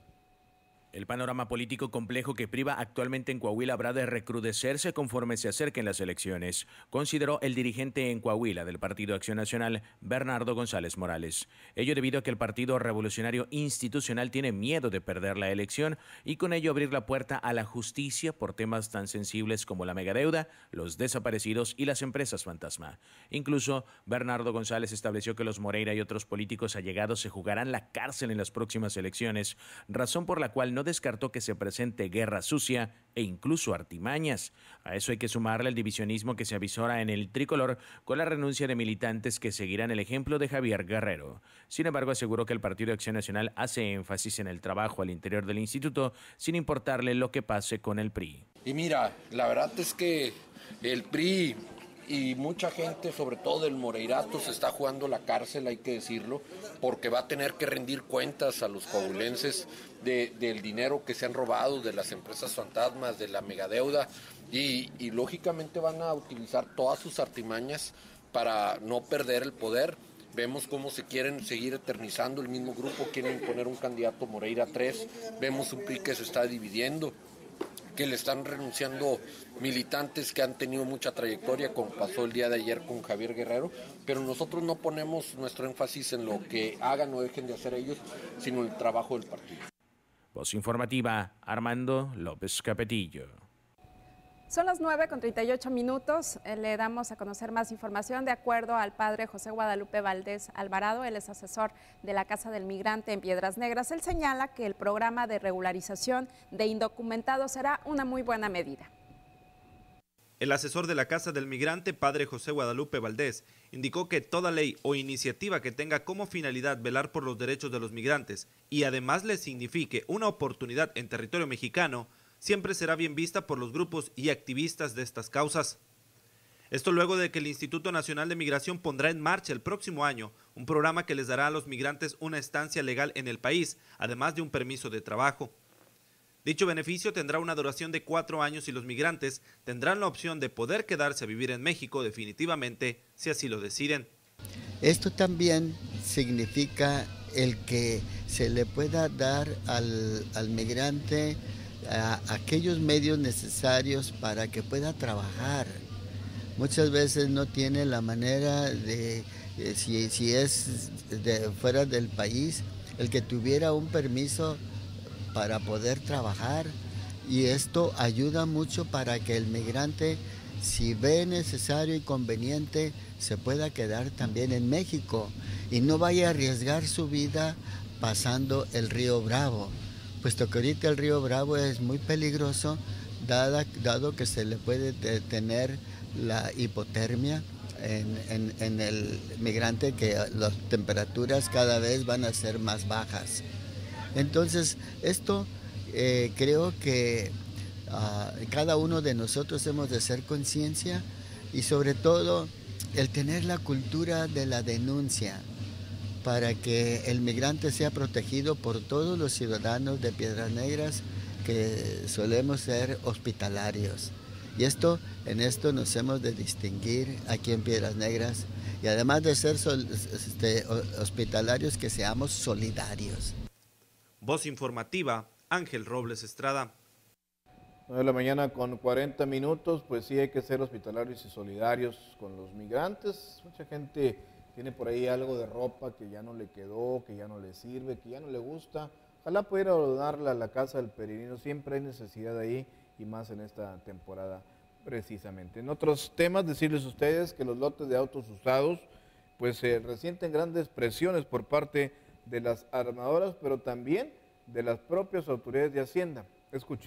El panorama político complejo que priva actualmente en Coahuila habrá de recrudecerse conforme se acerquen las elecciones, consideró el dirigente en Coahuila del Partido Acción Nacional, Bernardo González Morales. Ello debido a que el Partido Revolucionario Institucional tiene miedo de perder la elección y con ello abrir la puerta a la justicia por temas tan sensibles como la megadeuda, los desaparecidos y las empresas fantasma. Incluso, Bernardo González estableció que los Moreira y otros políticos allegados se jugarán la cárcel en las próximas elecciones, razón por la cual no descartó que se presente guerra sucia e incluso artimañas. A eso hay que sumarle el divisionismo que se avisora en el tricolor con la renuncia de militantes que seguirán el ejemplo de Javier Guerrero. Sin embargo, aseguró que el Partido de Acción Nacional hace énfasis en el trabajo al interior del instituto sin importarle lo que pase con el P R I. Y mira, la verdad es que el P R I y mucha gente, sobre todo el Moreirato, se está jugando la cárcel, hay que decirlo, porque va a tener que rendir cuentas a los coahuilenses de, del dinero que se han robado, de las empresas fantasmas, de la megadeuda, y, y lógicamente van a utilizar todas sus artimañas para no perder el poder. Vemos cómo se quieren seguir eternizando el mismo grupo, quieren poner un candidato Moreira tres, vemos un P R I que se está dividiendo, que le están renunciando militantes que han tenido mucha trayectoria, como pasó el día de ayer con Javier Guerrero, pero nosotros no ponemos nuestro énfasis en lo que hagan o dejen de hacer ellos, sino en el trabajo del partido. Voz informativa, Armando López Capetillo. Son las nueve con treinta y ocho minutos, eh, le damos a conocer más información de acuerdo al padre José Guadalupe Valdés Alvarado, él es asesor de la Casa del Migrante en Piedras Negras. Él señala que el programa de regularización de indocumentados será una muy buena medida. El asesor de la Casa del Migrante, padre José Guadalupe Valdés, indicó que toda ley o iniciativa que tenga como finalidad velar por los derechos de los migrantes y además les signifique una oportunidad en territorio mexicano, siempre será bien vista por los grupos y activistas de estas causas. Esto luego de que el Instituto Nacional de Migración pondrá en marcha el próximo año un programa que les dará a los migrantes una estancia legal en el país, además de un permiso de trabajo. Dicho beneficio tendrá una duración de cuatro años y los migrantes tendrán la opción de poder quedarse a vivir en México definitivamente, si así lo deciden. Esto también significa el que se le pueda dar al, al migrante a aquellos medios necesarios para que pueda trabajar. Muchas veces no tiene la manera de, eh, si, si es de fuera del país, el que tuviera un permiso para poder trabajar, y esto ayuda mucho para que el migrante, si ve necesario y conveniente, se pueda quedar también en México y no vaya a arriesgar su vida pasando el río Bravo, puesto que ahorita el río Bravo es muy peligroso, dada, dado que se le puede tener la hipotermia en, en, en el migrante, que las temperaturas cada vez van a ser más bajas. Entonces, esto eh, creo que uh, cada uno de nosotros hemos de ser conciencia y sobre todo el tener la cultura de la denuncia para que el migrante sea protegido por todos los ciudadanos de Piedras Negras que solemos ser hospitalarios. Y esto, en esto nos hemos de distinguir aquí en Piedras Negras y además de ser sol, este, hospitalarios, que seamos solidarios. Voz informativa, Ángel Robles Estrada. nueve de la mañana con cuarenta minutos, pues sí hay que ser hospitalarios y solidarios con los migrantes. Mucha gente tiene por ahí algo de ropa que ya no le quedó, que ya no le sirve, que ya no le gusta. Ojalá pudiera donarla a la casa del peregrino, siempre hay necesidad ahí y más en esta temporada precisamente. En otros temas, decirles a ustedes que los lotes de autos usados pues se eh, resienten grandes presiones por parte de las armadoras, pero también de las propias autoridades de Hacienda. Escuche.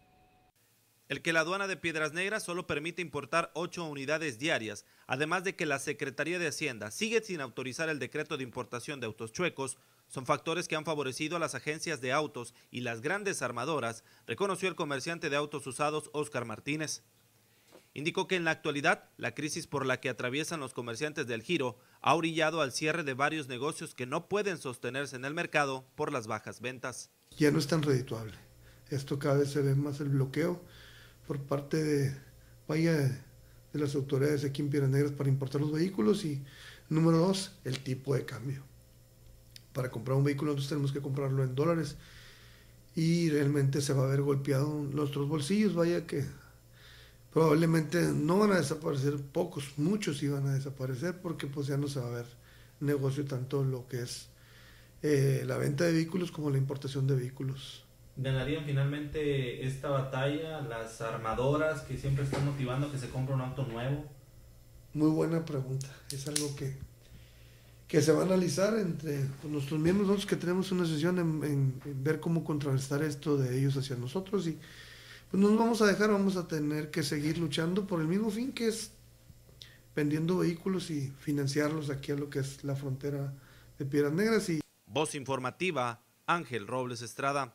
El que la aduana de Piedras Negras solo permite importar ocho unidades diarias, además de que la Secretaría de Hacienda sigue sin autorizar el decreto de importación de autos chuecos, son factores que han favorecido a las agencias de autos y las grandes armadoras, reconoció el comerciante de autos usados Óscar Martínez. Indicó que en la actualidad la crisis por la que atraviesan los comerciantes del Giro ha orillado al cierre de varios negocios que no pueden sostenerse en el mercado por las bajas ventas. Ya no es tan redituable. Esto cada vez se ve más el bloqueo por parte de, vaya, de las autoridades aquí en Piedras Negras para importar los vehículos y número dos, el tipo de cambio. Para comprar un vehículo nosotros tenemos que comprarlo en dólares y realmente se va a ver golpeado nuestros bolsillos, vaya que probablemente no van a desaparecer pocos, muchos sí van a desaparecer porque pues ya no se va a ver negocio tanto lo que es eh, la venta de vehículos como la importación de vehículos. ¿Ganarían finalmente esta batalla las armadoras que siempre están motivando a que se compre un auto nuevo? Muy buena pregunta, es algo que, que se va a analizar entre pues, nuestros miembros, nosotros que tenemos una sesión en, en, en ver cómo contrarrestar esto de ellos hacia nosotros y pues no nos vamos a dejar, vamos a tener que seguir luchando por el mismo fin que es vendiendo vehículos y financiarlos aquí a lo que es la frontera de Piedras Negras. Y Voz informativa, Ángel Robles Estrada.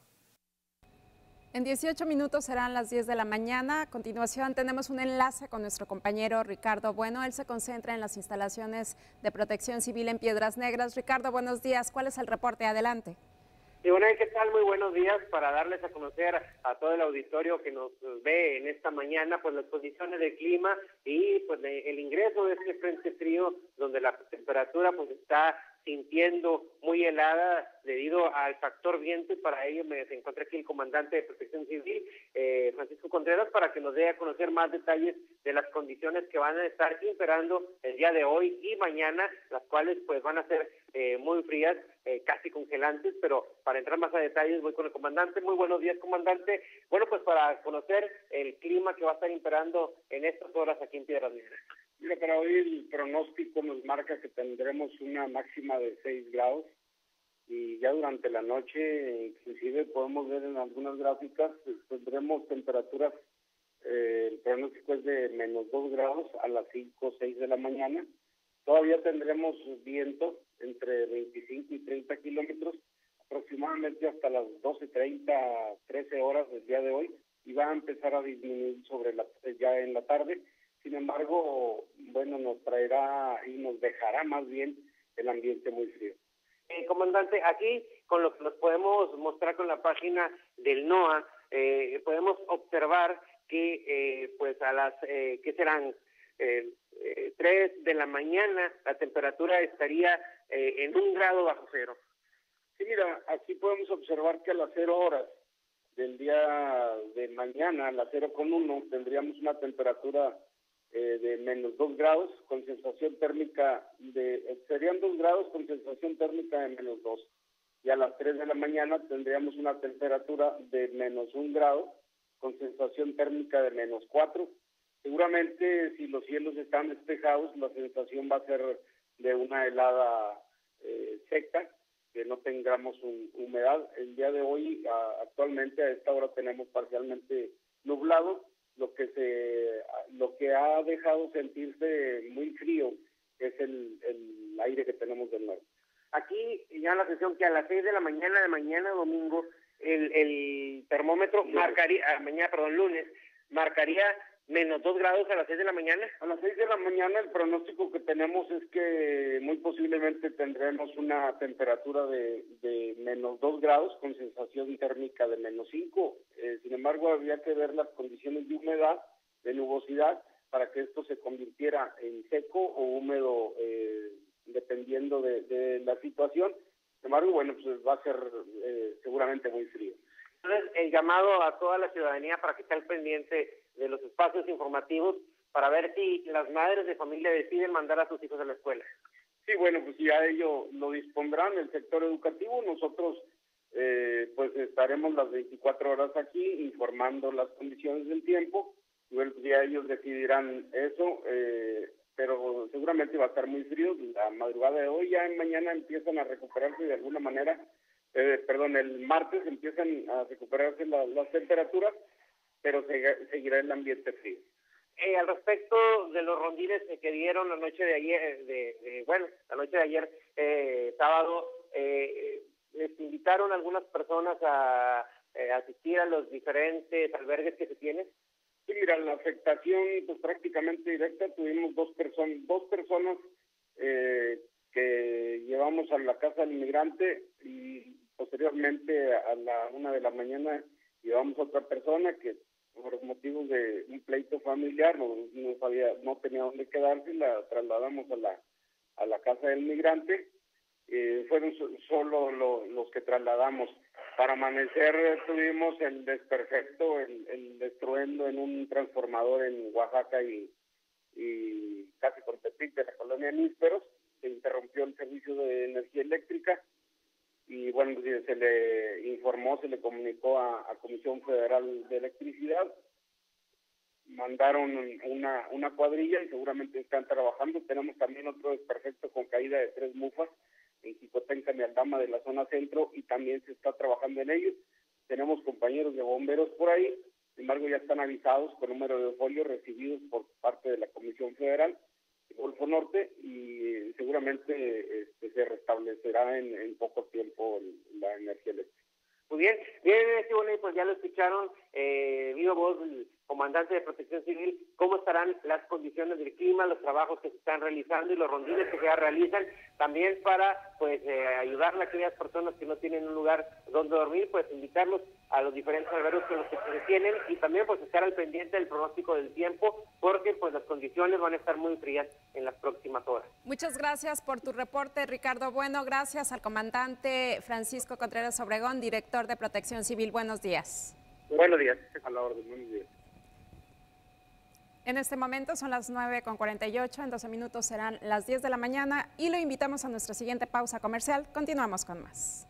En dieciocho minutos serán las diez de la mañana. A continuación tenemos un enlace con nuestro compañero Ricardo Bueno. Él se concentra en las instalaciones de protección civil en Piedras Negras. Ricardo, buenos días. ¿Cuál es el reporte? Adelante. Y bueno, ¿qué tal? Muy buenos días para darles a conocer a todo el auditorio que nos ve en esta mañana, pues las condiciones del clima y pues el ingreso de este frente frío donde la temperatura pues está sintiendo muy helada debido al factor viento y para ello me encontré aquí el comandante de Protección Civil, eh, Francisco Contreras, para que nos dé a conocer más detalles de las condiciones que van a estar imperando el día de hoy y mañana, las cuales pues van a ser eh, muy frías, eh, casi congelantes, pero para entrar más a detalles voy con el comandante. Muy buenos días, comandante. Bueno, pues para conocer el clima que va a estar imperando en estas horas aquí en Piedras Negras. Mira, para hoy el pronóstico nos marca que tendremos una máxima de seis grados y ya durante la noche, inclusive podemos ver en algunas gráficas, pues, tendremos temperaturas, eh, el pronóstico es de menos dos grados a las cinco o seis de la mañana. Todavía tendremos viento entre veinticinco y treinta kilómetros, aproximadamente hasta las doce treinta, trece horas del día de hoy, y va a empezar a disminuir sobre la, ya en la tarde. Sin embargo, bueno, nos traerá y nos dejará más bien el ambiente muy frío. Eh, comandante, aquí con lo que nos podemos mostrar con la página del NOAA, eh, podemos observar que eh, pues a las, eh, ¿qué serán? Eh, eh, tres de la mañana la temperatura estaría eh, en un grado bajo cero. Sí, mira, aquí podemos observar que a las cero horas del día de mañana, a las cero con uno, tendríamos una temperatura Eh, de menos dos grados con sensación térmica de, eh, serían dos grados con sensación térmica de menos dos. Y a las tres de la mañana tendríamos una temperatura de menos un grado con sensación térmica de menos cuatro. Seguramente si los cielos están despejados, la sensación va a ser de una helada eh, seca, que no tengamos un, humedad. El día de hoy, a, actualmente a esta hora tenemos parcialmente nublado, lo que se lo que ha dejado sentirse muy frío es el, el aire que tenemos del norte. Aquí ya la sesión que a las seis de la mañana de mañana domingo el, el termómetro lunes. marcaría, ah, mañana, perdón, lunes, marcaría menos dos grados a las seis de la mañana. A las seis de la mañana el pronóstico que tenemos es que muy posiblemente tendremos una temperatura de, de menos dos grados con sensación térmica de menos cinco. Eh, sin embargo, habría que ver las condiciones de humedad, de nubosidad, para que esto se convirtiera en seco o húmedo, eh, dependiendo de, de la situación. Sin embargo, bueno, pues va a ser eh, seguramente muy frío. Entonces, el llamado a toda la ciudadanía para que esté al pendiente de los espacios informativos para ver si las madres de familia deciden mandar a sus hijos a la escuela. Sí, bueno, pues ya ellos lo dispondrán, el sector educativo. Nosotros eh, pues estaremos las veinticuatro horas aquí informando las condiciones del tiempo. Y bueno, pues ya ellos decidirán eso, eh, pero seguramente va a estar muy frío. La madrugada de hoy, ya mañana empiezan a recuperarse de alguna manera. Eh, perdón, el martes empiezan a recuperarse la, las temperaturas, pero se, seguirá el ambiente frío. Eh, al respecto de los rondines que dieron la noche de ayer, de, de, bueno, la noche de ayer, eh, sábado, eh, les invitaron a algunas personas a eh, asistir a los diferentes albergues que se tienen. Sí, mira, la afectación pues prácticamente directa, tuvimos dos personas, dos personas eh, que llevamos a la casa del inmigrante y posteriormente a la una de la mañana llevamos a otra persona que por motivos de un pleito familiar no, no sabía, no tenía dónde quedarse y la trasladamos a la a la casa del migrante. Eh, fueron so, solo lo, los que trasladamos. Para amanecer tuvimos el desperfecto, el, el estruendo en un transformador en Oaxaca y, y casi con Tepic de la colonia Nísperos. Se interrumpió el servicio de energía eléctrica y bueno, se le informó, se le comunicó a, a Comisión Federal de Electricidad, mandaron una, una cuadrilla y seguramente están trabajando. Tenemos también otro desperfecto con caída de tres mufas en Jicotenca, en Aldama de la zona centro, y también se está trabajando en ellos. Tenemos compañeros de bomberos por ahí, sin embargo ya están avisados con número de folios recibidos por parte de la Comisión Federal de Golfo Norte y seguramente este, se restablecerá en, en poco tiempo la energía eléctrica. Muy bien, bien, bueno, pues ya lo escucharon, eh, viva voz del comandante de Protección Civil, cómo estarán las condiciones del clima, los trabajos que se están realizando y los rondines que ya realizan, también para pues eh, ayudar a aquellas personas que no tienen un lugar donde dormir, pues invitarlos a los diferentes albergues con los que se tienen y también pues estar al pendiente del pronóstico del tiempo, porque pues las condiciones van a estar muy frías en las próximas horas. Muchas gracias por tu reporte, Ricardo Bueno. Gracias al comandante Francisco Contreras Obregón, director de Protección Civil. Buenos días. Buenos días, a la orden, buenos días. En este momento son las nueve con cuarenta y ocho, en doce minutos serán las diez de la mañana y lo invitamos a nuestra siguiente pausa comercial. Continuamos con más.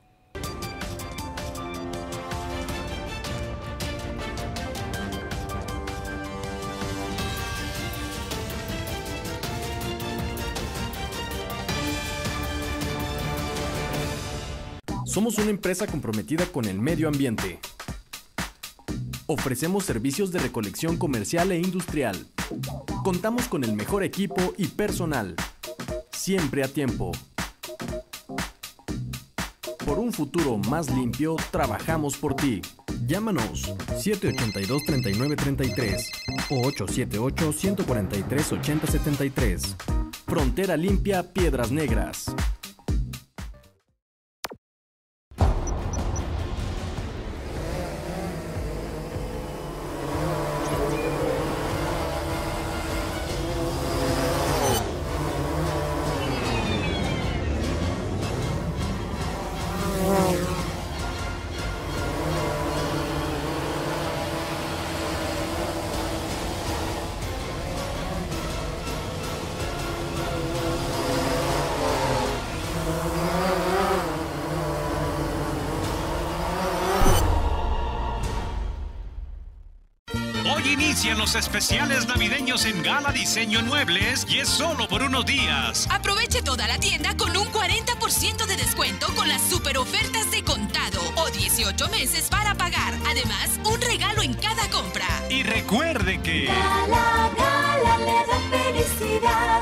Somos una empresa comprometida con el medio ambiente. Ofrecemos servicios de recolección comercial e industrial. Contamos con el mejor equipo y personal. Siempre a tiempo. Por un futuro más limpio, trabajamos por ti. Llámanos siete ocho dos, tres nueve tres tres o ocho siete ocho, uno cuatro tres, ocho cero siete tres. Frontera Limpia Piedras Negras. Inician los especiales navideños en Gala Diseño Muebles y es solo por unos días. Aproveche toda la tienda con un cuarenta por ciento de descuento con las super ofertas de contado o dieciocho meses para pagar. Además, un regalo en cada compra. Y recuerde que... Gala, Gala le da felicidad.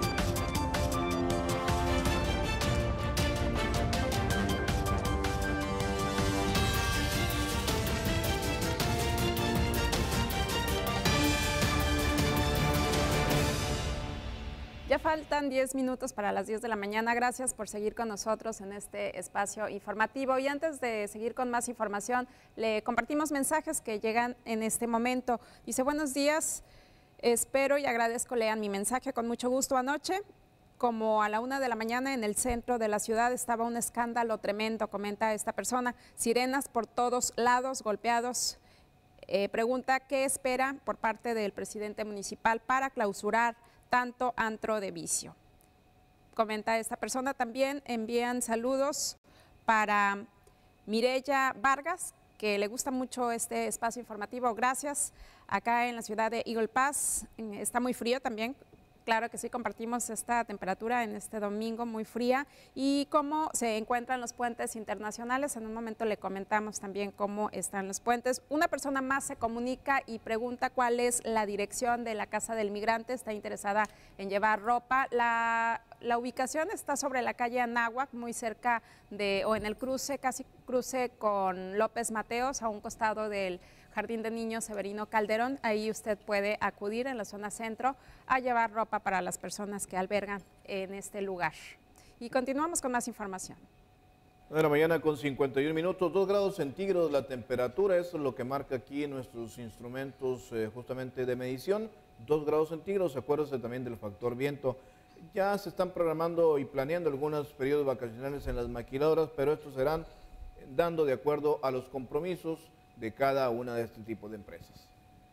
Ya faltan diez minutos para las diez de la mañana. Gracias por seguir con nosotros en este espacio informativo. Y antes de seguir con más información, le compartimos mensajes que llegan en este momento. Dice, buenos días, espero y agradezco lean mi mensaje con mucho gusto anoche. como a la una de la mañana en el centro de la ciudad estaba un escándalo tremendo, comenta esta persona. Sirenas por todos lados, golpeados. Eh, pregunta qué espera por parte del presidente municipal para clausurar tanto antro de vicio. Comenta esta persona. También envían saludos para Mireya Vargas, que le gusta mucho este espacio informativo. Gracias. Acá en la ciudad de Eagle Pass está muy frío también. Claro que sí, compartimos esta temperatura en este domingo muy fría. Y cómo se encuentran los puentes internacionales, en un momento le comentamos también cómo están los puentes. Una persona más se comunica y pregunta cuál es la dirección de la Casa del Migrante, está interesada en llevar ropa. La, la ubicación está sobre la calle Anáhuac, muy cerca de, o en el cruce, casi cruce con López Mateos, a un costado del Jardín de Niños Severino Calderón. Ahí usted puede acudir en la zona centro a llevar ropa para las personas que albergan en este lugar. Y continuamos con más información. De la mañana con cincuenta y un minutos, dos grados centígrados la temperatura, eso es lo que marca aquí en nuestros instrumentos eh, justamente de medición, dos grados centígrados. Acuérdense también del factor viento. Ya se están programando y planeando algunos periodos vacacionales en las maquiladoras, pero estos serán dando de acuerdo a los compromisos de cada una de este tipo de empresas.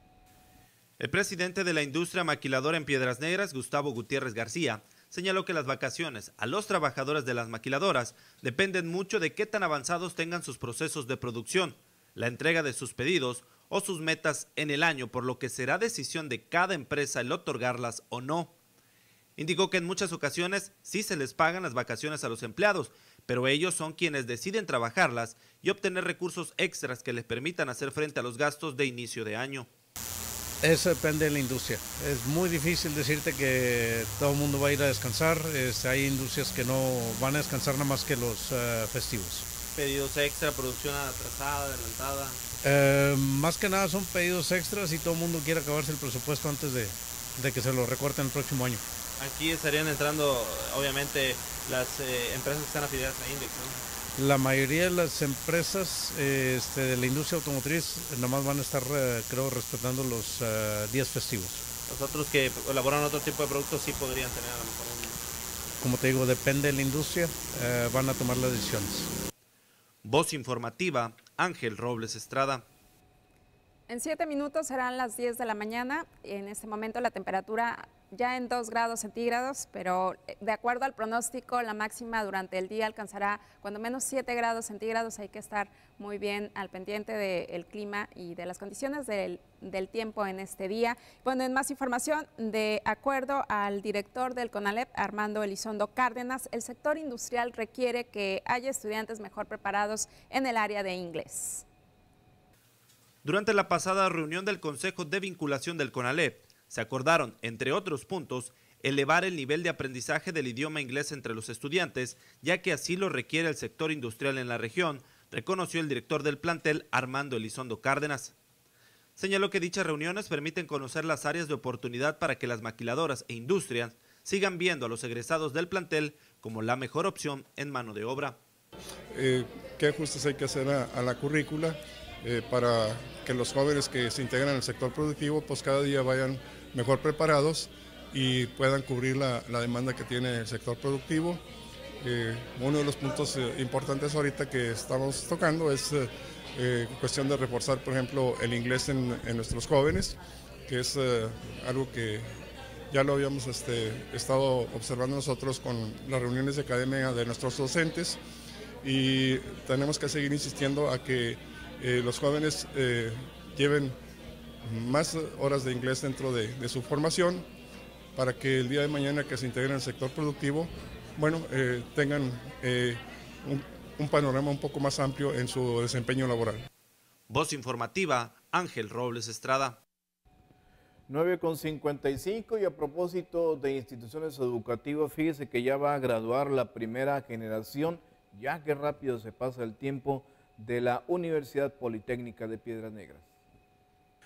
El presidente de la industria maquiladora en Piedras Negras, Gustavo Gutiérrez García, señaló que las vacaciones a los trabajadores de las maquiladoras dependen mucho de qué tan avanzados tengan sus procesos de producción, la entrega de sus pedidos o sus metas en el año, por lo que será decisión de cada empresa el otorgarlas o no. Indicó que en muchas ocasiones sí se les pagan las vacaciones a los empleados, pero ellos son quienes deciden trabajarlas y obtener recursos extras que les permitan hacer frente a los gastos de inicio de año. Eso depende de la industria. Es muy difícil decirte que todo el mundo va a ir a descansar. Este, hay industrias que no van a descansar nada más que los uh, festivos. ¿Pedidos extra, producción atrasada, adelantada? Eh, más que nada son pedidos extras y todo el mundo quiere acabarse el presupuesto antes de, de que se lo recorten el próximo año. Aquí estarían entrando, obviamente, las eh, empresas que están afiliadas a Index, ¿no? La mayoría de las empresas eh, este, de la industria automotriz nada más van a estar, eh, creo, respetando los uh, días festivos. Los otros que elaboran otro tipo de productos sí podrían tener a lo mejor un... Como te digo, depende de la industria, eh, van a tomar las decisiones. Voz informativa, Ángel Robles Estrada. En siete minutos serán las diez de la mañana. En este momento la temperatura ya en dos grados centígrados, pero de acuerdo al pronóstico, la máxima durante el día alcanzará cuando menos siete grados centígrados. Hay que estar muy bien al pendiente del clima y de las condiciones del, del tiempo en este día. Bueno, en más información, de acuerdo al director del CONALEP, Armando Elizondo Cárdenas, el sector industrial requiere que haya estudiantes mejor preparados en el área de inglés. Durante la pasada reunión del Consejo de Vinculación del CONALEP, se acordaron, entre otros puntos, elevar el nivel de aprendizaje del idioma inglés entre los estudiantes, ya que así lo requiere el sector industrial en la región, reconoció el director del plantel, Armando Elizondo Cárdenas. Señaló que dichas reuniones permiten conocer las áreas de oportunidad para que las maquiladoras e industrias sigan viendo a los egresados del plantel como la mejor opción en mano de obra. Eh, ¿Qué ajustes hay que hacer a, a la currícula eh, para que los jóvenes que se integran al sector productivo pues cada día vayan mejor preparados y puedan cubrir la, la demanda que tiene el sector productivo? Eh, uno de los puntos eh, importantes ahorita que estamos tocando es eh, eh, cuestión de reforzar, por ejemplo, el inglés en, en nuestros jóvenes, que es eh, algo que ya lo habíamos este, estado observando nosotros con las reuniones de academia de nuestros docentes, y tenemos que seguir insistiendo a que eh, los jóvenes eh, lleven más horas de inglés dentro de, de su formación, para que el día de mañana que se integren al sector productivo, bueno, eh, tengan eh, un, un panorama un poco más amplio en su desempeño laboral. Voz informativa, Ángel Robles Estrada. nueve con cincuenta y cinco, y a propósito de instituciones educativas, fíjese que ya va a graduar la primera generación, ya que rápido se pasa el tiempo, de la Universidad Politécnica de Piedras Negras.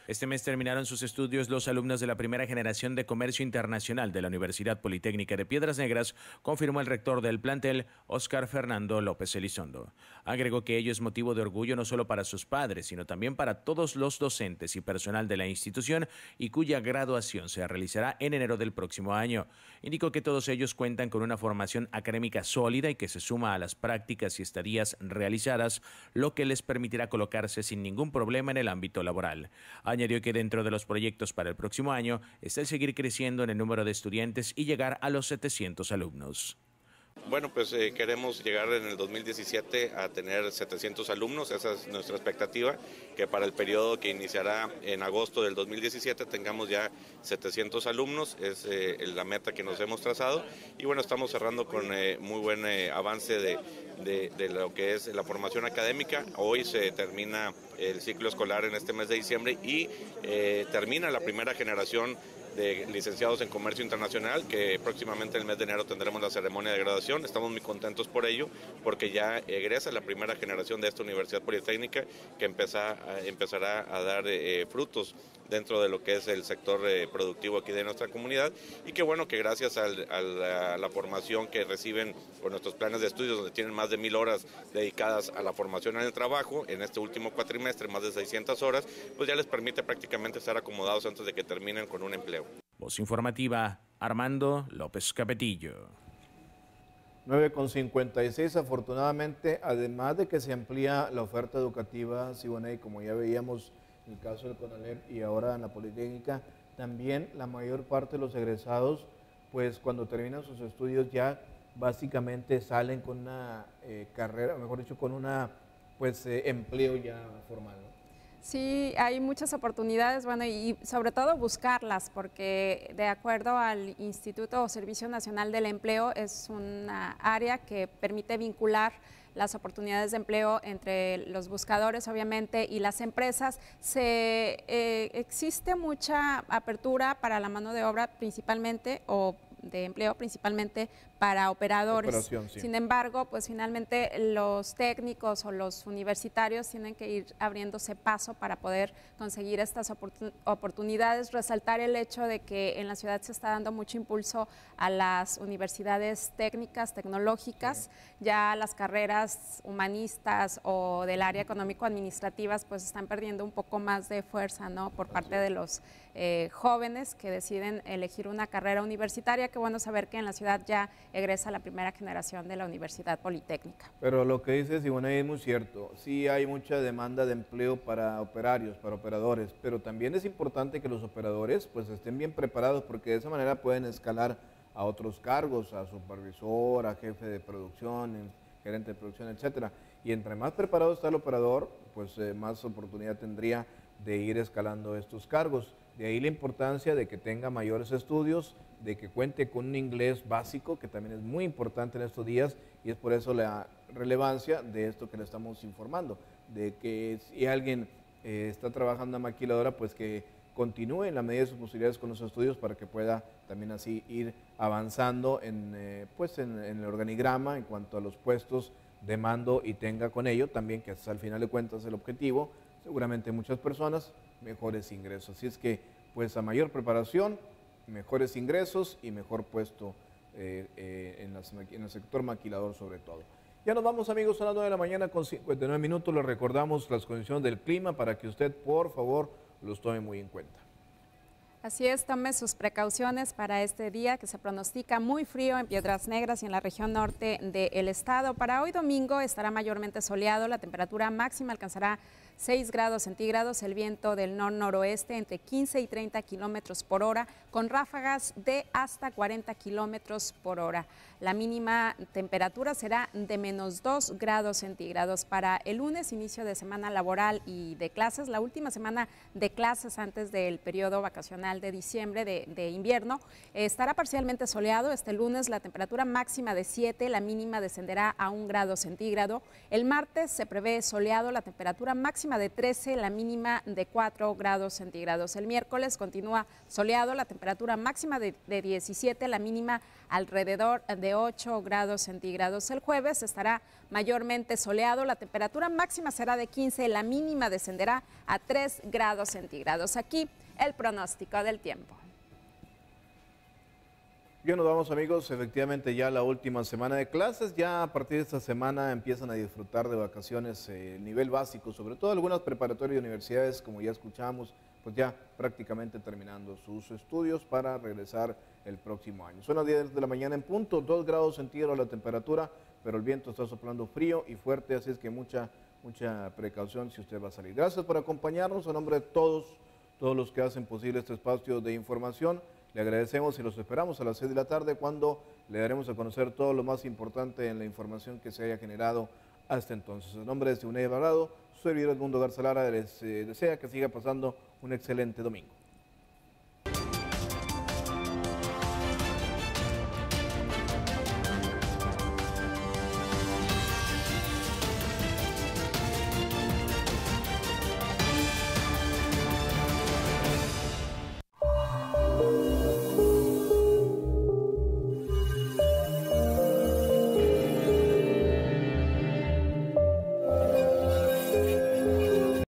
Este mes terminaron sus estudios los alumnos de la primera generación de Comercio Internacional de la Universidad Politécnica de Piedras Negras, confirmó el rector del plantel, Óscar Fernando López Elizondo. Agregó que ello es motivo de orgullo no solo para sus padres, sino también para todos los docentes y personal de la institución y cuya graduación se realizará en enero del próximo año. Indicó que todos ellos cuentan con una formación académica sólida y que se suma a las prácticas y estadías realizadas, lo que les permitirá colocarse sin ningún problema en el ámbito laboral. Añadió que dentro de los proyectos para el próximo año está el seguir creciendo en el número de estudiantes y llegar a los setecientos alumnos. Bueno, pues eh, queremos llegar en el dos mil diecisiete a tener setecientos alumnos, esa es nuestra expectativa, que para el periodo que iniciará en agosto del dos mil diecisiete tengamos ya setecientos alumnos, es eh, la meta que nos hemos trazado y bueno, estamos cerrando con eh, muy buen eh, avance de, de, de lo que es la formación académica. Hoy se termina el ciclo escolar en este mes de diciembre y eh, termina la primera generación de licenciados en Comercio Internacional, que próximamente el mes de enero tendremos la ceremonia de graduación. Estamos muy contentos por ello, porque ya egresa la primera generación de esta Universidad Politécnica que empezá, empezará a dar eh, frutos dentro de lo que es el sector eh, productivo aquí de nuestra comunidad y que bueno, que gracias al, a, la, a la formación que reciben con nuestros planes de estudios, donde tienen más de mil horas dedicadas a la formación en el trabajo, en este último cuatrimestre más de seiscientas horas, pues ya les permite prácticamente estar acomodados antes de que terminen con un empleo. Voz informativa, Armando López Capetillo. nueve con cincuenta y seis, afortunadamente, además de que se amplía la oferta educativa, Siboney, como ya veíamos en el caso del CONALEP y ahora en la Politécnica, también la mayor parte de los egresados, pues cuando terminan sus estudios ya básicamente salen con una eh, carrera, mejor dicho, con una pues eh, empleo ya formal, ¿no? Sí, hay muchas oportunidades, bueno, y sobre todo buscarlas, porque de acuerdo al Instituto o Servicio Nacional del Empleo es una área que permite vincular las oportunidades de empleo entre los buscadores, obviamente, y las empresas. Se, eh, existe mucha apertura para la mano de obra principalmente, o de empleo principalmente para operadores. Sí. Sin embargo, pues finalmente los técnicos o los universitarios tienen que ir abriéndose paso para poder conseguir estas oportunidades. Resaltar el hecho de que en la ciudad se está dando mucho impulso a las universidades técnicas, tecnológicas, sí. Ya las carreras humanistas o del área económico-administrativas pues están perdiendo un poco más de fuerza, ¿no? Por parte de los eh, jóvenes que deciden elegir una carrera universitaria. Qué bueno saber que en la ciudad ya egresa la primera generación de la Universidad Politécnica. Pero lo que dice Siboney es muy cierto, sí hay mucha demanda de empleo para operarios, para operadores, pero también es importante que los operadores pues estén bien preparados porque de esa manera pueden escalar a otros cargos, a supervisor, a jefe de producción, gerente de producción, etcétera. Y entre más preparado está el operador, pues eh, más oportunidad tendría de ir escalando estos cargos. De ahí la importancia de que tenga mayores estudios, de que cuente con un inglés básico, que también es muy importante en estos días, y es por eso la relevancia de esto que le estamos informando, de que si alguien eh, está trabajando en una maquiladora, pues que continúe en la medida de sus posibilidades con los estudios para que pueda también así ir avanzando en, eh, pues en, en el organigrama en cuanto a los puestos de mando y tenga con ello también, que al final de cuentas el objetivo, seguramente muchas personas, mejores ingresos. Así es que, pues a mayor preparación, mejores ingresos y mejor puesto eh, eh, en, las, en el sector maquilador sobre todo. Ya nos vamos, amigos, a las nueve de la mañana con cincuenta y nueve minutos. Les recordamos las condiciones del clima para que usted, por favor, los tome muy en cuenta. Así es, tome sus precauciones para este día que se pronostica muy frío en Piedras Negras y en la región norte del estado. Para hoy domingo estará mayormente soleado, la temperatura máxima alcanzará seis grados centígrados, el viento del nor-noroeste entre quince y treinta kilómetros por hora, con ráfagas de hasta cuarenta kilómetros por hora. La mínima temperatura será de menos dos grados centígrados. Para el lunes, inicio de semana laboral y de clases, la última semana de clases antes del periodo vacacional de diciembre de, de invierno, eh, estará parcialmente soleado. Este lunes la temperatura máxima de siete, la mínima descenderá a un grado centígrado. El martes se prevé soleado, la temperatura máxima de trece, la mínima de cuatro grados centígrados. El miércoles continúa soleado, la temperatura máxima de, de diecisiete, la mínima alrededor de de ocho grados centígrados. El jueves estará mayormente soleado, la temperatura máxima será de quince, la mínima descenderá a tres grados centígrados. Aquí el pronóstico del tiempo. Bien, nos vamos, amigos, efectivamente ya la última semana de clases, ya a partir de esta semana empiezan a disfrutar de vacaciones eh, nivel básico, sobre todo algunas preparatorias y universidades, como ya escuchamos, pues ya prácticamente terminando sus estudios para regresar el próximo año. Son las diez de la mañana en punto, dos grados centígrados la temperatura, pero el viento está soplando frío y fuerte, así es que mucha, mucha precaución si usted va a salir. Gracias por acompañarnos, a nombre de todos, todos los que hacen posible este espacio de información. Le agradecemos y los esperamos a las seis de la tarde cuando le daremos a conocer todo lo más importante en la información que se haya generado hasta entonces. En nombre de Siunei Alvarado, su servidor Edmundo Garza Lara les eh, desea que siga pasando un excelente domingo.